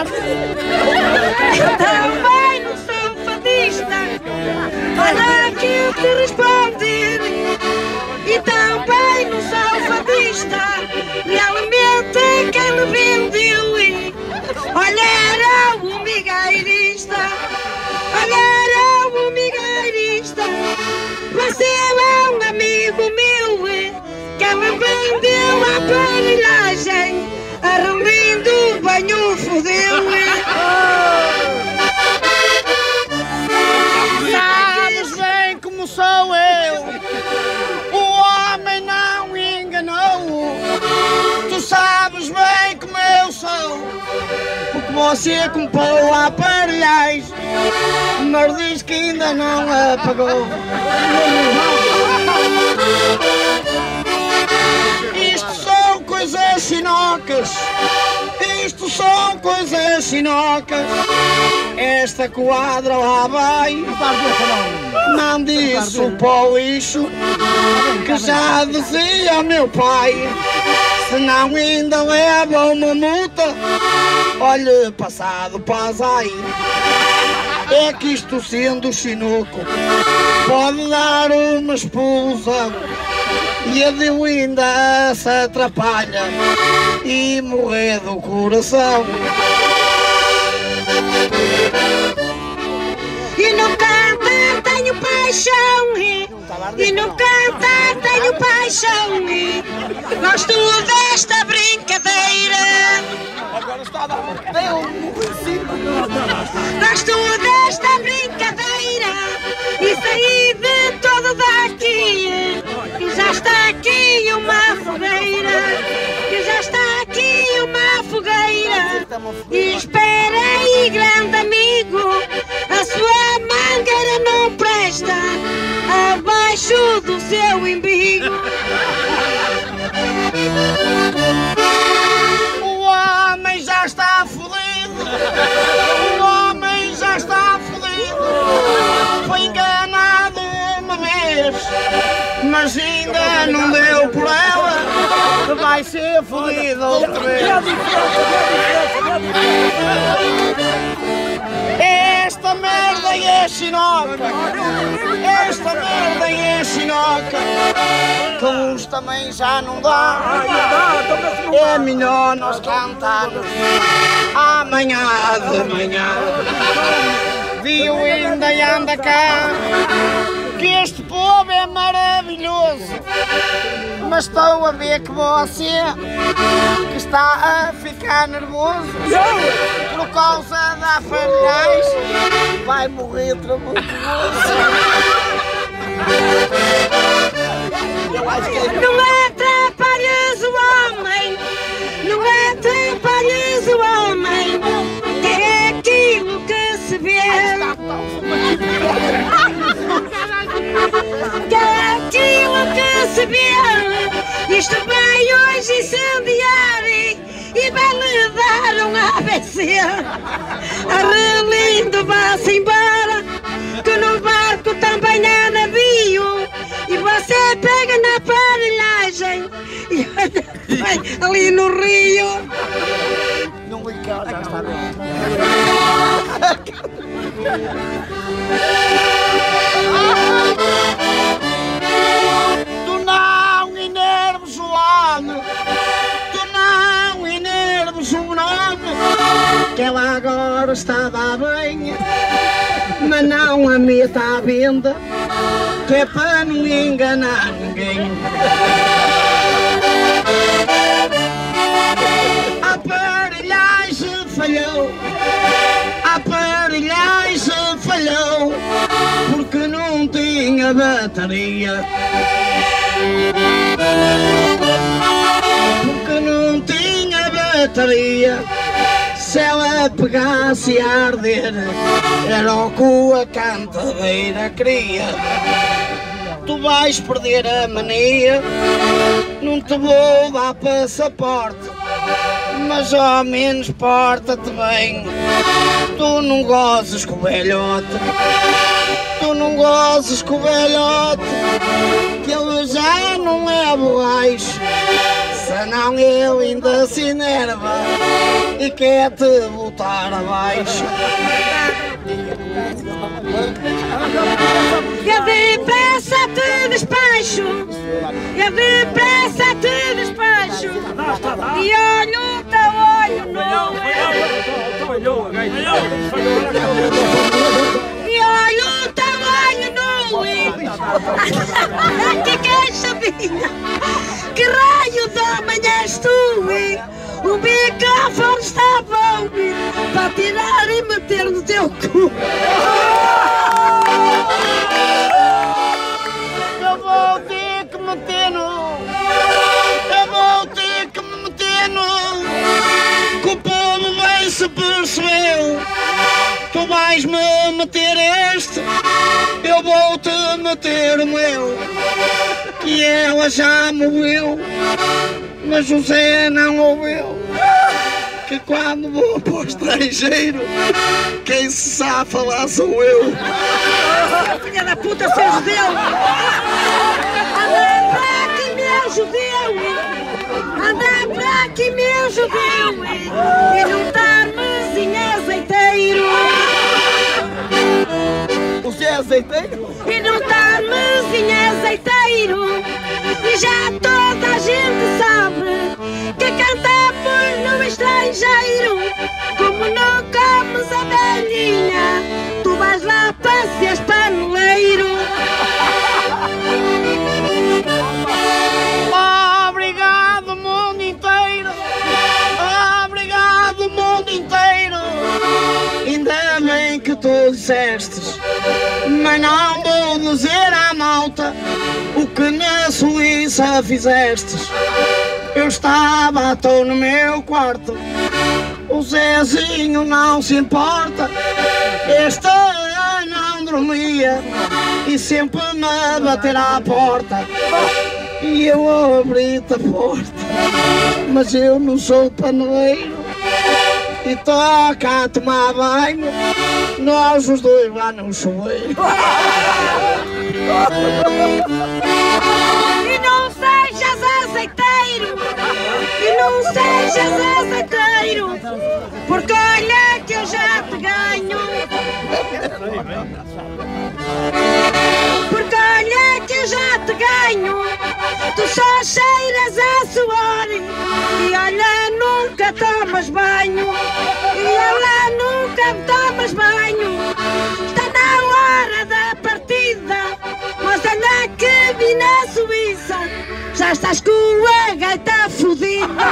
Também não sou fadista, olha que eu te responder. E também não sou fadista, realmente quem lhe vendeu. Olha, era o migueirista, olha, era o migueirista. Você é um amigo meu, que me vendeu a aparelhagem, arrelindo banho fodeu. Sabes bem como sou eu, o homem não enganou. Tu sabes bem como eu sou, porque você comprou a aparelhais, mas diz que ainda não a pagou. Isto são coisas chinocas, isto são coisas chinocas. Esta quadra lá vai, não disse o pó lixo, que já dizia meu pai, senão ainda leva uma multa. Olha, passado passa aí. É que isto sendo chinoco pode dar uma expulsão, e a Delinda se atrapalha e morrer do coração. E no cantar tenho paixão, e no cantar tenho paixão. Gosto desta brincadeira, gosto desta brincadeira, e saí de todo daqui, que já está aqui uma fogueira, que já está aqui uma fogueira. E espera aí, grande amigo, a sua mangueira não presta abaixo do seu embigo. O homem já está fodido, o homem já está fodido. Foi enganado uma vez, mas ainda não deu por ela, vai ser fodido outra vez. Esta merda é chinoca, esta merda é chinoca, que luz também já não dá. É melhor nós cantarmos amanhã de manhã. Viu, ainda anda cá, que este povo é maravilhoso, mas estou a ver que você, que está a ficar nervoso por causa da aparelhais, vai morrer trabucoso. Não atrapalhes o homem, não atrapalhes o homem, que é aquilo que se vê, que é aquilo que se vê. Isto vai hoje incendiar e vai lhe dar um A B C. Arrelindo, vá-se embora, que no barco também há navio, e você pega na aparelhagem e vai ali no rio. Não liga, já está bem. Tu não enerves o homem, tu não enerves o nome, que ela agora estava bem, mas não a meta à venda, que é para não enganar ninguém. A aparelhagem falhou, a aparelhagem falhou, porque não tinha bateria, porque não tinha bateria. se ela pegasse a arder, era o que a cantadeira queria. Tu vais perder a mania, não te vou dar passaporte, mas ao menos porta-te bem. Tu não gozes com o velhote, tu não gozes com o velhote, que ele já não é borracho, senão ele ainda se enerva e quer-te botar abaixo. Eu depressa te despacho, eu depressa te despacho, e olho o teu olho no eu, e olho o teu olho no eu. Que queixa minha, que raio da manhã és tu, hein? O microfone está a ouvir para tirar e meter no teu cu. Eu vou ter que meter no, eu vou ter que me meter no, que o povo bem se percebeu. Tu vais me meter este, eu vou te meter o meu, que ela já morreu, mas José não ouviu, que quando vou para o estrangeiro, quem se sabe falar sou eu. Filha da puta, seu judeu! Anda para aqui, meu judeu! Anda para aqui, meu judeu! E não dar-me em azeiteiro! O Zé Azeiteiro? E não dar-me em azeiteiro! E já toda a gente sabe que cantamos no estrangeiro. Como não comes a velhinha, tu vais lá para seres paneleiro. Obrigado mundo inteiro, obrigado mundo inteiro. Ainda bem que tu dissestes, mas não vou dizer à malta o que na Suíça fizestes. Eu estava à toa no meu quarto, o Zezinho não se importa, este ano não dormia e sempre me bater à porta. E eu abri-te a porta, mas eu não sou paneleiro e toca a tomar banho, nós os dois lá no chuveiro. E não sejas azeiteiro, e não sejas azeiteiro, porque olha que eu já te ganho. Porque olha que eu já te ganho, tu só cheiras a suor, e olha nunca tomas banho, e olha nunca tomas banho. Está na hora da partida, mas olha que vi na Suíça, já estás com a gaita fodida.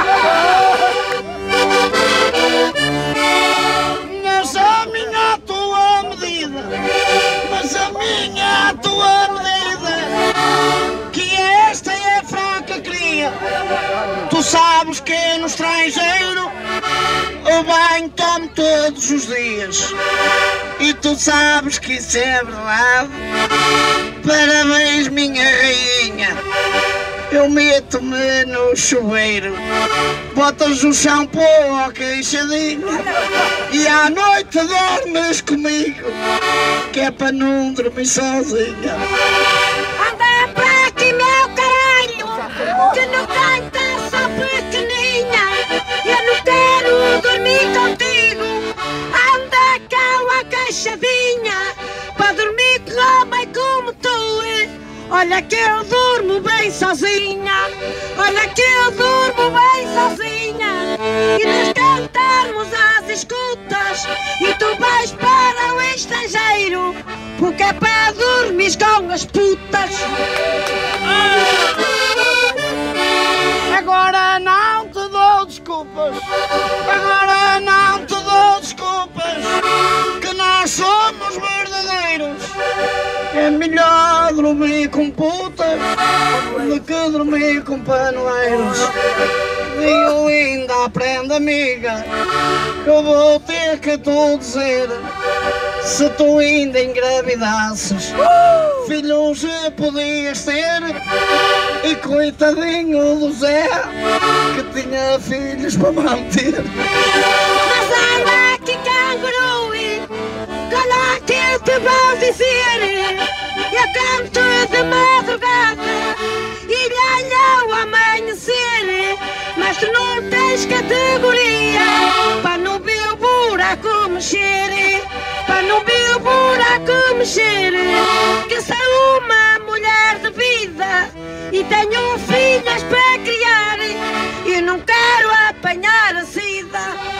Mas a minha a tua medida, mas a minha a tua medida, que esta é fraca cria. Tu sabes que no estrangeiro o banho tomo todos os dias, e tu sabes que isso é verdade. Parabéns, minha rainha, eu meto-me no chuveiro, botas o shampoo ao queixadinho e à noite dormes comigo, que é para não dormir sozinha. Anda para aqui, meu caralho, que não canta só pequeninha, eu não quero dormir contigo. Anda cá a queixadinha, para dormir com homem como tu. Olha que eu durmo bem sozinha, olha que eu durmo bem sozinha, e nós cantarmos às escutas, e tu vais para o estrangeiro, porque é para dormir com as putas. Agora não te dou desculpas, agora não te dou desculpas, que nós somos verdadeiros. É melhor dormir com putas do que dormir com paneleiros. Digo ainda, aprende amiga, que eu vou ter que te dizer. Se tu ainda engravidasses, filhos podias ter. E coitadinho do Zé, que tinha filhos para manter. Mas anda que canguru, olha que eu te vou dizer. Eu canto de madrugada e lhe ao amanhecer. Mas tu não tens categoria para no meu buraco mexer. Para no meu buraco mexer. Que sou uma mulher de vida e tenho filhas para criar. E não quero apanhar a sida.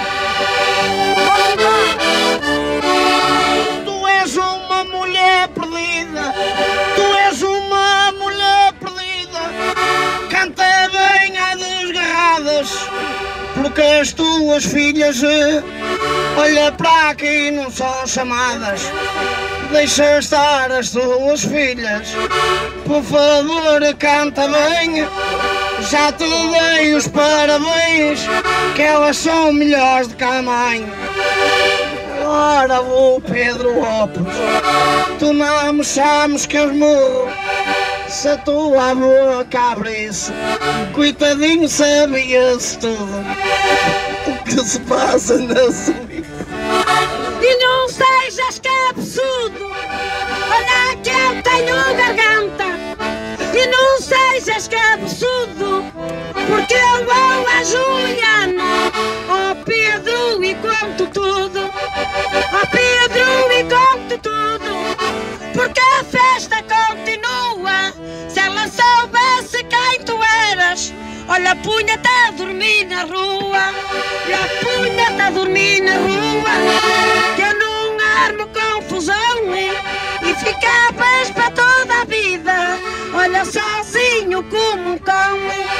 Tu és uma mulher perdida, tu és uma mulher perdida. Canta bem a desgarradas, porque as tuas filhas, olha para aqui, não são chamadas. Deixa estar as tuas filhas, por favor canta bem. Já te dei os parabéns, que elas são melhores do que a mãe. Ora, o Pedro Lopes, tu não me chames que eu morro. Se a tua boca abrisse, coitadinho, sabia-se tudo o que se passa na Suíça. E não sejas cabeçudo, olha que eu tenho garganta. E não sejas cabeçudo, porque eu vou a Juliana, ó Pedro, e conto tudo. Ó Pedro, e conto tudo, porque a festa continua. Se ela soubesse quem tu eras, olha, punha-te a dormir na rua. Olha, punha-te a dormir na rua, que eu não armo confusão e ficavas para toda a vida, olha, sozinho como um cão.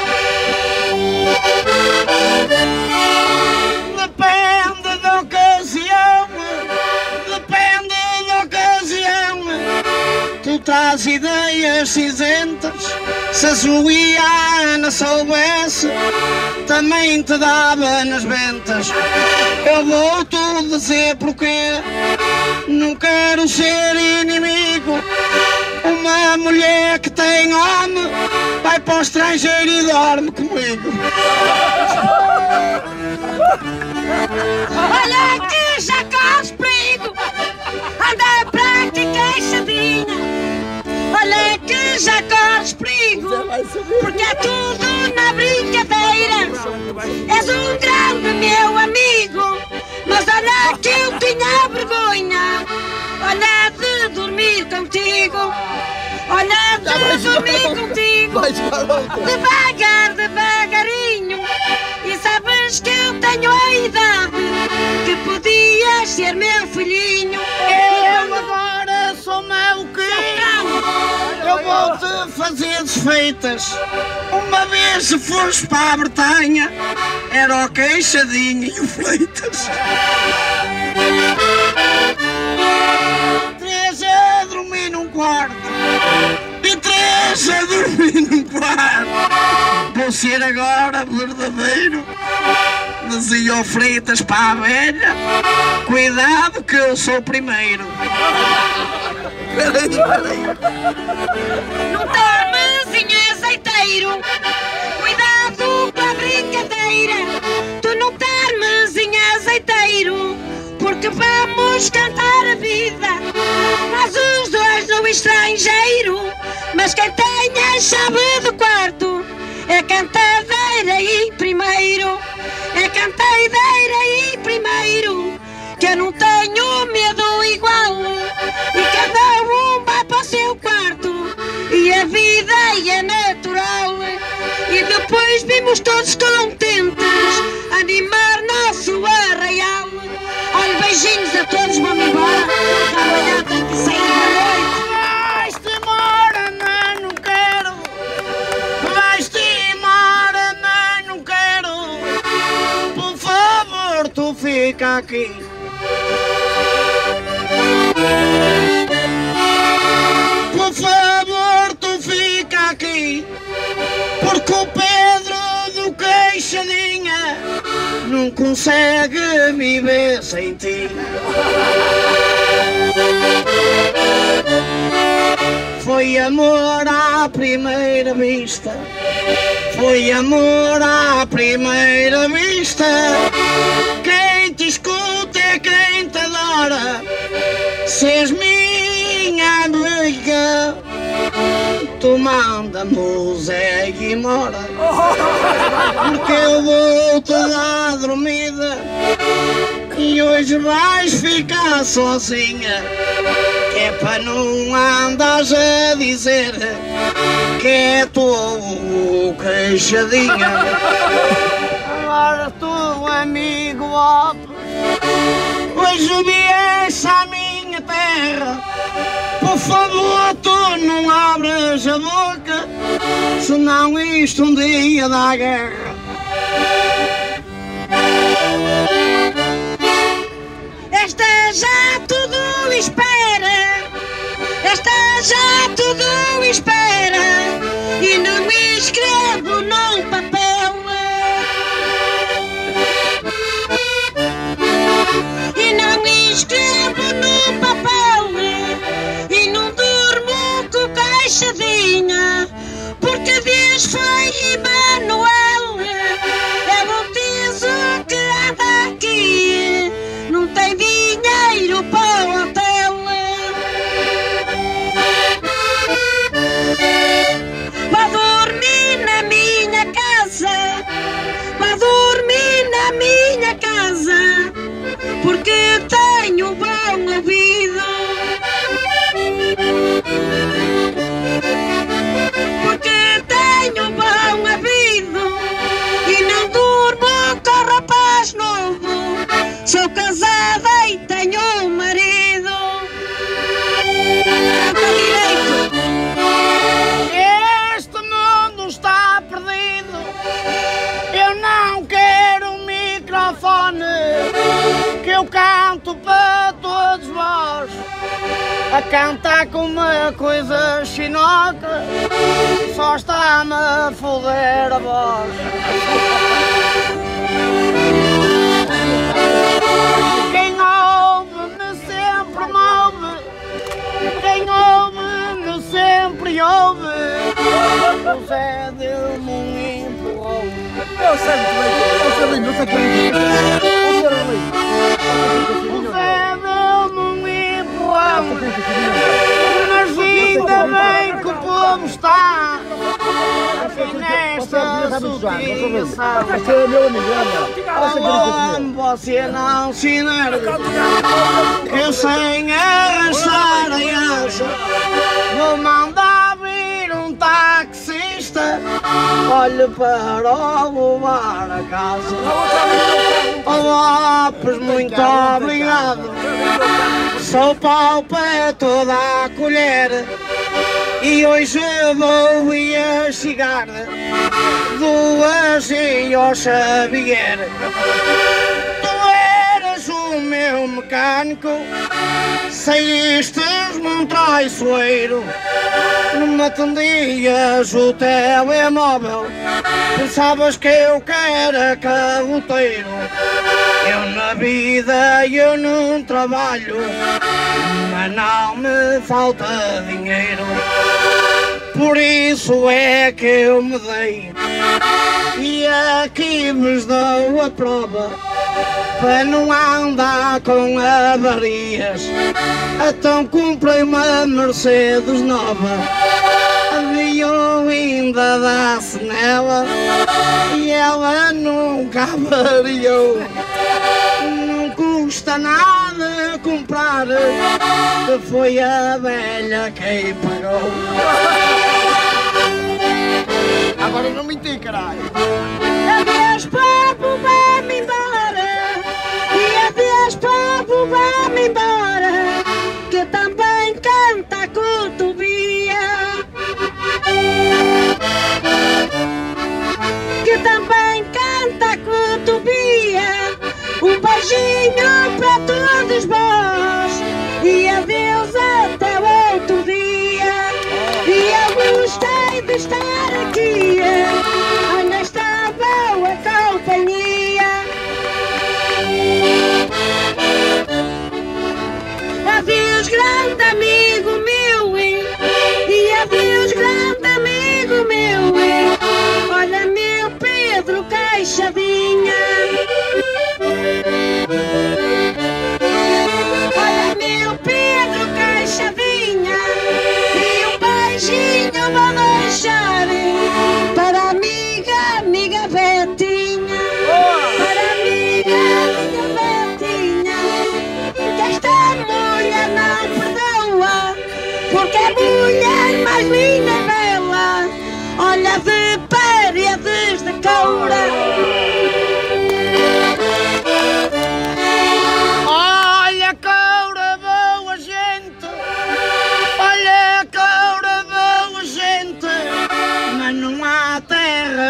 Depende da ocasião, depende da ocasião. Tu traz ideias cinzentas, se a Juliana soubesse, também te dava nas ventas. Eu vou-te dizer porquê, não quero ser inimigo. Uma mulher que tem homem vai para o estrangeiro e dorme comigo. Olha que já corres perigo, anda para aqui queixadinha. Olha que já corres perigo, porque é tudo na brincadeira. És um grande meu amigo, mas olha que eu tinha vergonha, olha de dormir contigo. Olha de dormir contigo, devagar, devagarinho. E sabes que eu tenho a idade que podias ser meu filhinho. Eu agora sou meu querido, eu vou-te fazer desfeitas. Uma vez se foste para a Bretanha, era o Queixadinho e o Fleitas. Três a dormir num quarto e três a dormir num quarto. Vou ser agora verdadeiro, dizia o Freitas para a velha. Cuidado que eu sou o primeiro. Peraí, peraí. Não tomes em azeiteiro, cuidado com a brincadeira. Tu não tomes em azeiteiro, porque vamos cantar a vida. Nós os dois no estrangeiro, mas quem tem a chave do quarto é cantadeira e primeiro. É cantadeira e primeiro, que eu não tenho medo igual. E cada um vai para o seu quarto, e a vida é natural. E depois vimos todos contentes animar nosso arraial. Olha, beijinhos a todos, vamos embora, porque amanhã tem que sair da noite. Vais-te embora, não, não quero. Vais-te embora, não, não quero. Por favor, tu fica aqui. Por favor, tu fica aqui, porque o Pedro do Queixo queixadinha não consegue viver sem ti. Foi amor à primeira vista, foi amor à primeira vista. Quem te escuta é quem te adora. Se és minha amiga, tu manda-me o Zé e mora, porque eu vou-te dar dormida e hoje vais ficar sozinha, que é para não andares a dizer que é tu queixadinha. Agora tu, amigo Opes, hoje vieste à minha terra, por favor tu não abras a boca, senão isto um dia dá guerra. Esta já tudo espera, esta já tudo espera, e não me escrevo num papel. E não me escrevo num papel, e não durmo com queixadinha, porque Deus foi Emanuel. É o teso que anda aqui, não tem dinheiro para o hotel. Vai dormir na minha casa, vai dormir na minha casa, porque tenho bom ouvido. Porque tenho bom ouvido e não durmo com rapaz novo. Sou casada e tenho um marido. Este mundo está perdido, eu não quero um microfone, que eu canto para todos vós, a cantar com uma coisa chinoca, só está-me a foder a voz. Quem ouve-me sempre me ouve, quem ouve-me sempre ouve, o Zé deu-me um empurrão. Eu sei muito bem, eu sei lindo, eu sei que é lindo. O Zé deu-me um empurrão, mas ainda bem que o povo está aqui nesta associação. Este é meu amigo, olha. Você não se enerve, que eu sem arrastar a asa vou mandar vir um taxista, olhe para o levar a casa. Oh Opes, muito obrigado, sou pau para toda a colher, e hoje vou ir chegar duas e ao Xavier. Tu eras o meu mecânico, saístes-me um traiçoeiro, não me atendias o telemóvel, pensavas que eu que era caloteiro. Eu na vida eu não trabalho, mas não me falta dinheiro, por isso é que eu me dei, e aqui vos dou a prova, para não andar com avarias. Então comprei uma Mercedes nova, avião ainda dá-se nela, e ela nunca avariou. Não custa nada comprar, que foi a velha quem pagou. Agora não menti, caralho. Adeus povo, vá-me embora, e adeus povo, vá-me embora, que também canta a cotovia, que também canta a cotovia. Um beijinho para todos vós, e adeus até outro dia, e a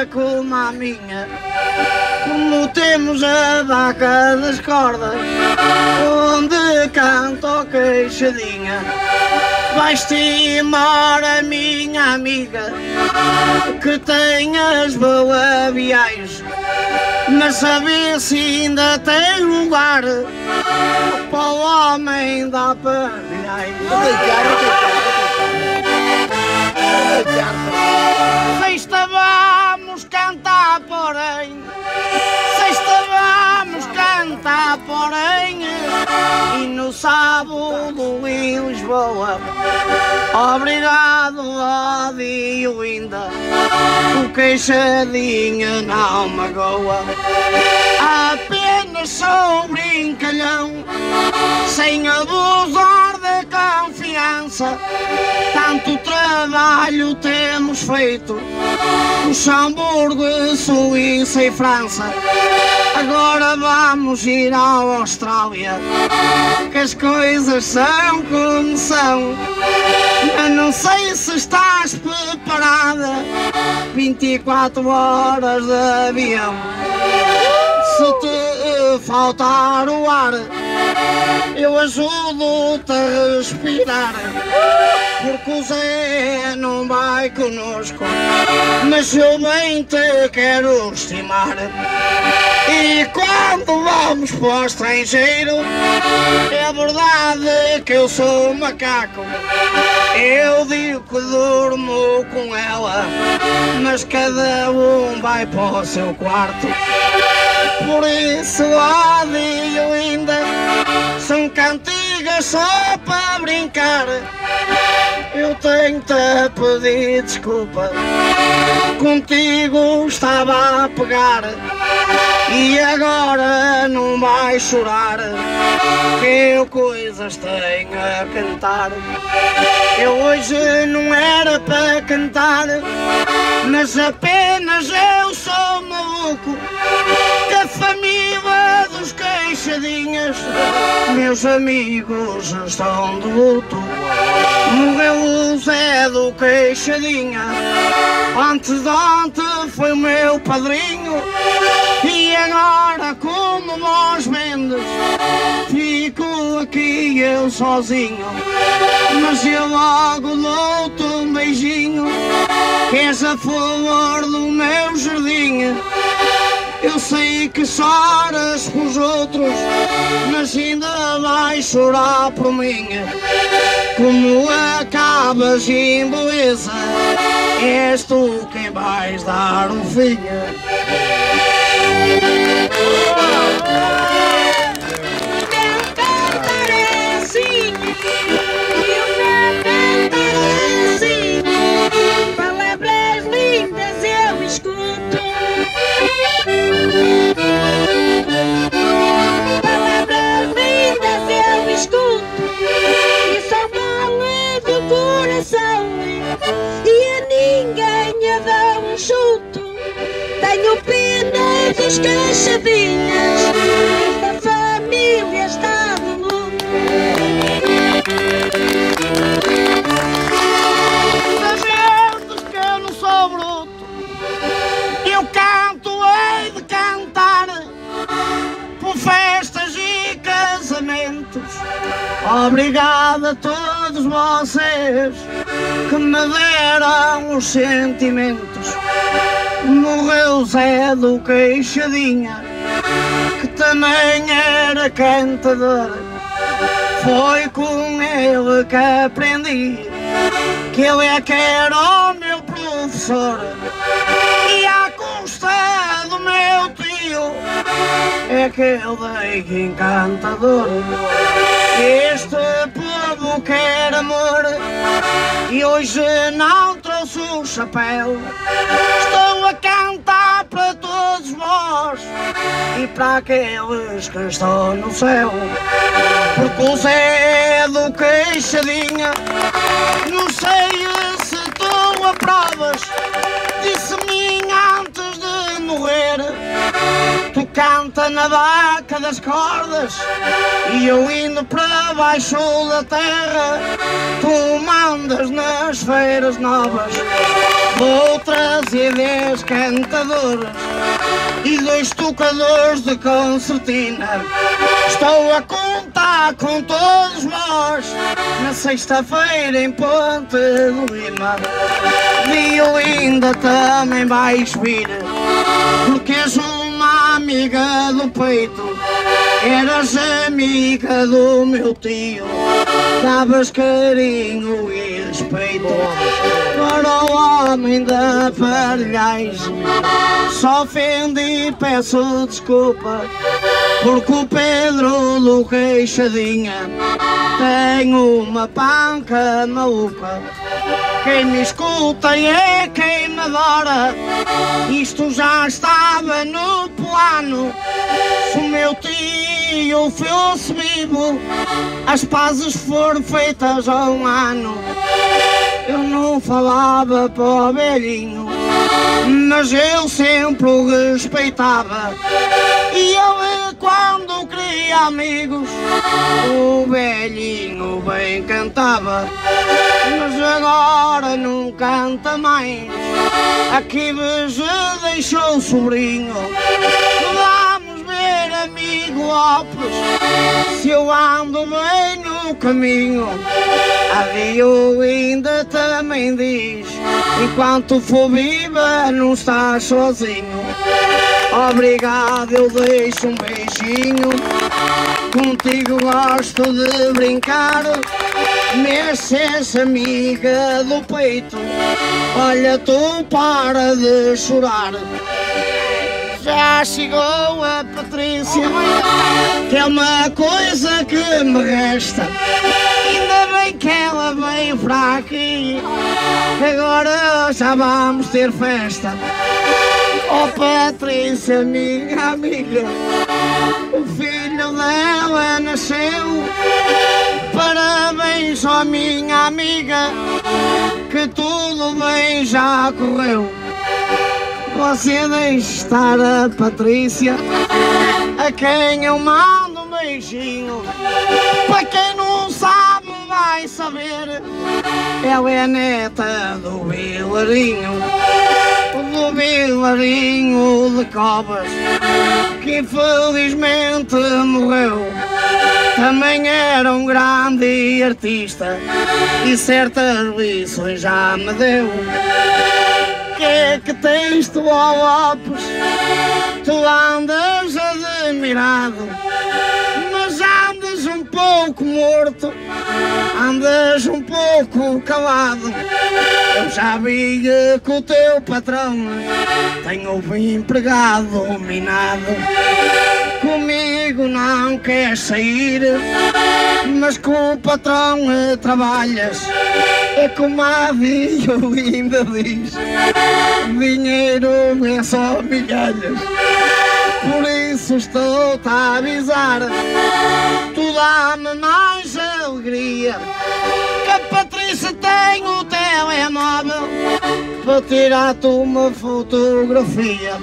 é como a minha, como temos a vaca das cordas, onde canta o queixadinha. Vais-te embora, minha amiga, que tenhas boa viagem, mas saber se ainda tem lugar para o homem da aparelhagem. Sexta vamos cantar, porém, sexta vamos cantar, porém, e no sábado em Lisboa. Obrigado, ódio ainda, o queixadinha não magoa. Apenas sou brincalhão, sem abusar da confiança. Tanto trabalho temos feito, Luxemburgo, Suíça e França. Agora vamos ir à Austrália, que as coisas são como são. Eu não sei se estás preparada, vinte e quatro horas de avião. Se te faltar o ar, eu ajudo-te a respirar, porque o Zé não vai conosco, mas eu bem te quero estimar. E quando vamos para o estrangeiro, é verdade que eu sou macaco. Eu digo que durmo com ela, mas cada um vai para o seu quarto. Por isso, ódio ainda, são cantigas só para brincar. Eu tenho-te a pedir desculpa, contigo estava a pegar. E agora não vais chorar, que eu coisas tenho a cantar. Eu hoje não era para cantar, mas apenas eu sou maluco, que a família dos queixadinhas, meus amigos estão de luto. Morreu o Zé do Queixadinha, antes de ontem foi o meu padrinho. E agora, como vós vendes, fico aqui eu sozinho. Mas eu logo dou-te um beijinho, que és a flor do meu jardim. Eu sei que choras pelos outros, mas ainda vais chorar por mim. Como acabas em beleza, és tu quem vais dar o fim. Palavras lindas eu escuto, palavras lindas eu escuto, e são mole do coração, e a ninguém a dá um chuto. Tenho pena dos queixadinhas, esta família está de luto. Sabendo que eu não sou bruto, eu canto, hei de cantar, por festas e casamentos. Obrigado a todos vocês que me deram os sentimentos. Morreu Zé do Queixadinha, que também era cantador. Foi com ele que aprendi que ele é que era o meu professor. E à custa do meu tio é que eu dei encantador. Este povo quer amor e hoje não trouxe o chapéu. Estou a cantar para todos vós e para aqueles que estão no céu. Porque o Zé do Queixadinha, não sei se tu aprovas, disse-me antes de morrer: tu canta na vaca das cordas e eu indo para baixo da terra, tu mandas nas feiras novas. Vou trazer dez cantadores e dois tocadores de concertina. Estou a contar com todos vós na sexta-feira em Ponte de Lima. Violinda também vais vir, porque és uma amiga do peito. Eras amiga do meu tio, davas carinho e respeito. Para o homem da Parelhais só ofendo e peço desculpa, porque o Pedro do Queixadinha tem uma panca maluca. Quem me escuta é quem me adora, isto já estava no plano. Se o meu tio fosse vivo, as pazes foram feitas há um ano. Eu não falava para o velhinho, mas eu sempre o respeitava. E ele, quando queria amigos, o velhinho bem cantava. Mas agora não canta mais, aqui vos deixou o sobrinho. Vamos ver, amigo Lopes, se eu ando bem no caminho. A Violinda também diz, enquanto for viva não estás sozinho. Obrigado, eu deixo um beijinho, contigo gosto de brincar. Mesmo és amiga do peito, olha tu para de chorar. Já chegou a Patrícia, que é uma coisa que me resta. Ainda bem que ela veio para aqui, agora já vamos ter festa. Oh Patrícia, minha amiga, o filho dela nasceu. Parabéns, ó minha amiga, que tudo bem já correu. Você deixa estar a Patrícia, a quem eu mando um beijinho. Para quem não sabe vai saber, ela é neta do Vilarinho, do Vilarinho de Covas, que infelizmente morreu. Também era um grande artista e certas lições já me deu. Que é que tens tu, ó Lopes? Tu andas admirado, mas andas um pouco morto, andas um pouco calado. Eu já vi que o teu patrão tem o empregado minado. Comigo não queres sair, mas com o patrão trabalhas. É como a Violinda diz, dinheiro é só migalhas. Por isso estou-te a avisar, tu dá-me mais alegria, que a Patrícia tem o telemóvel para tirar-te uma fotografia.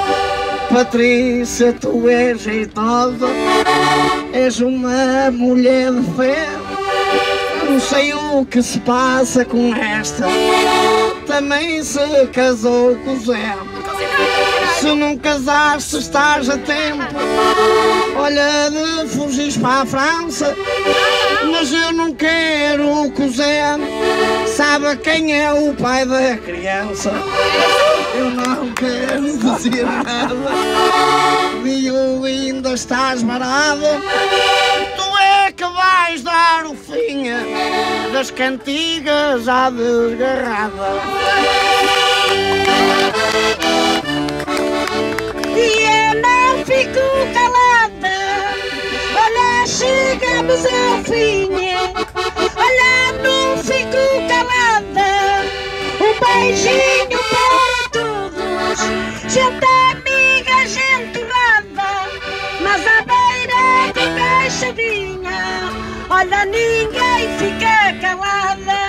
Patrícia, tu és jeitosa, és uma mulher de fé. Não sei o que se passa com esta, também se casou com o Zé. Se não casaste estás a tempo, olha de fugir para a França. Mas eu não quero que o Zé saiba quem é o pai da criança. Eu não quero dizer nada, Violinda, estás marada. Tu é que vais dar o fim das cantigas à desgarrada. E eu não fico calada, olha, chegamos ao fim. Olha, não fico calada, um beijinho para todos. Gente amiga, gente honrada, mas à beira da Queixadinha, olha, ninguém fica calada.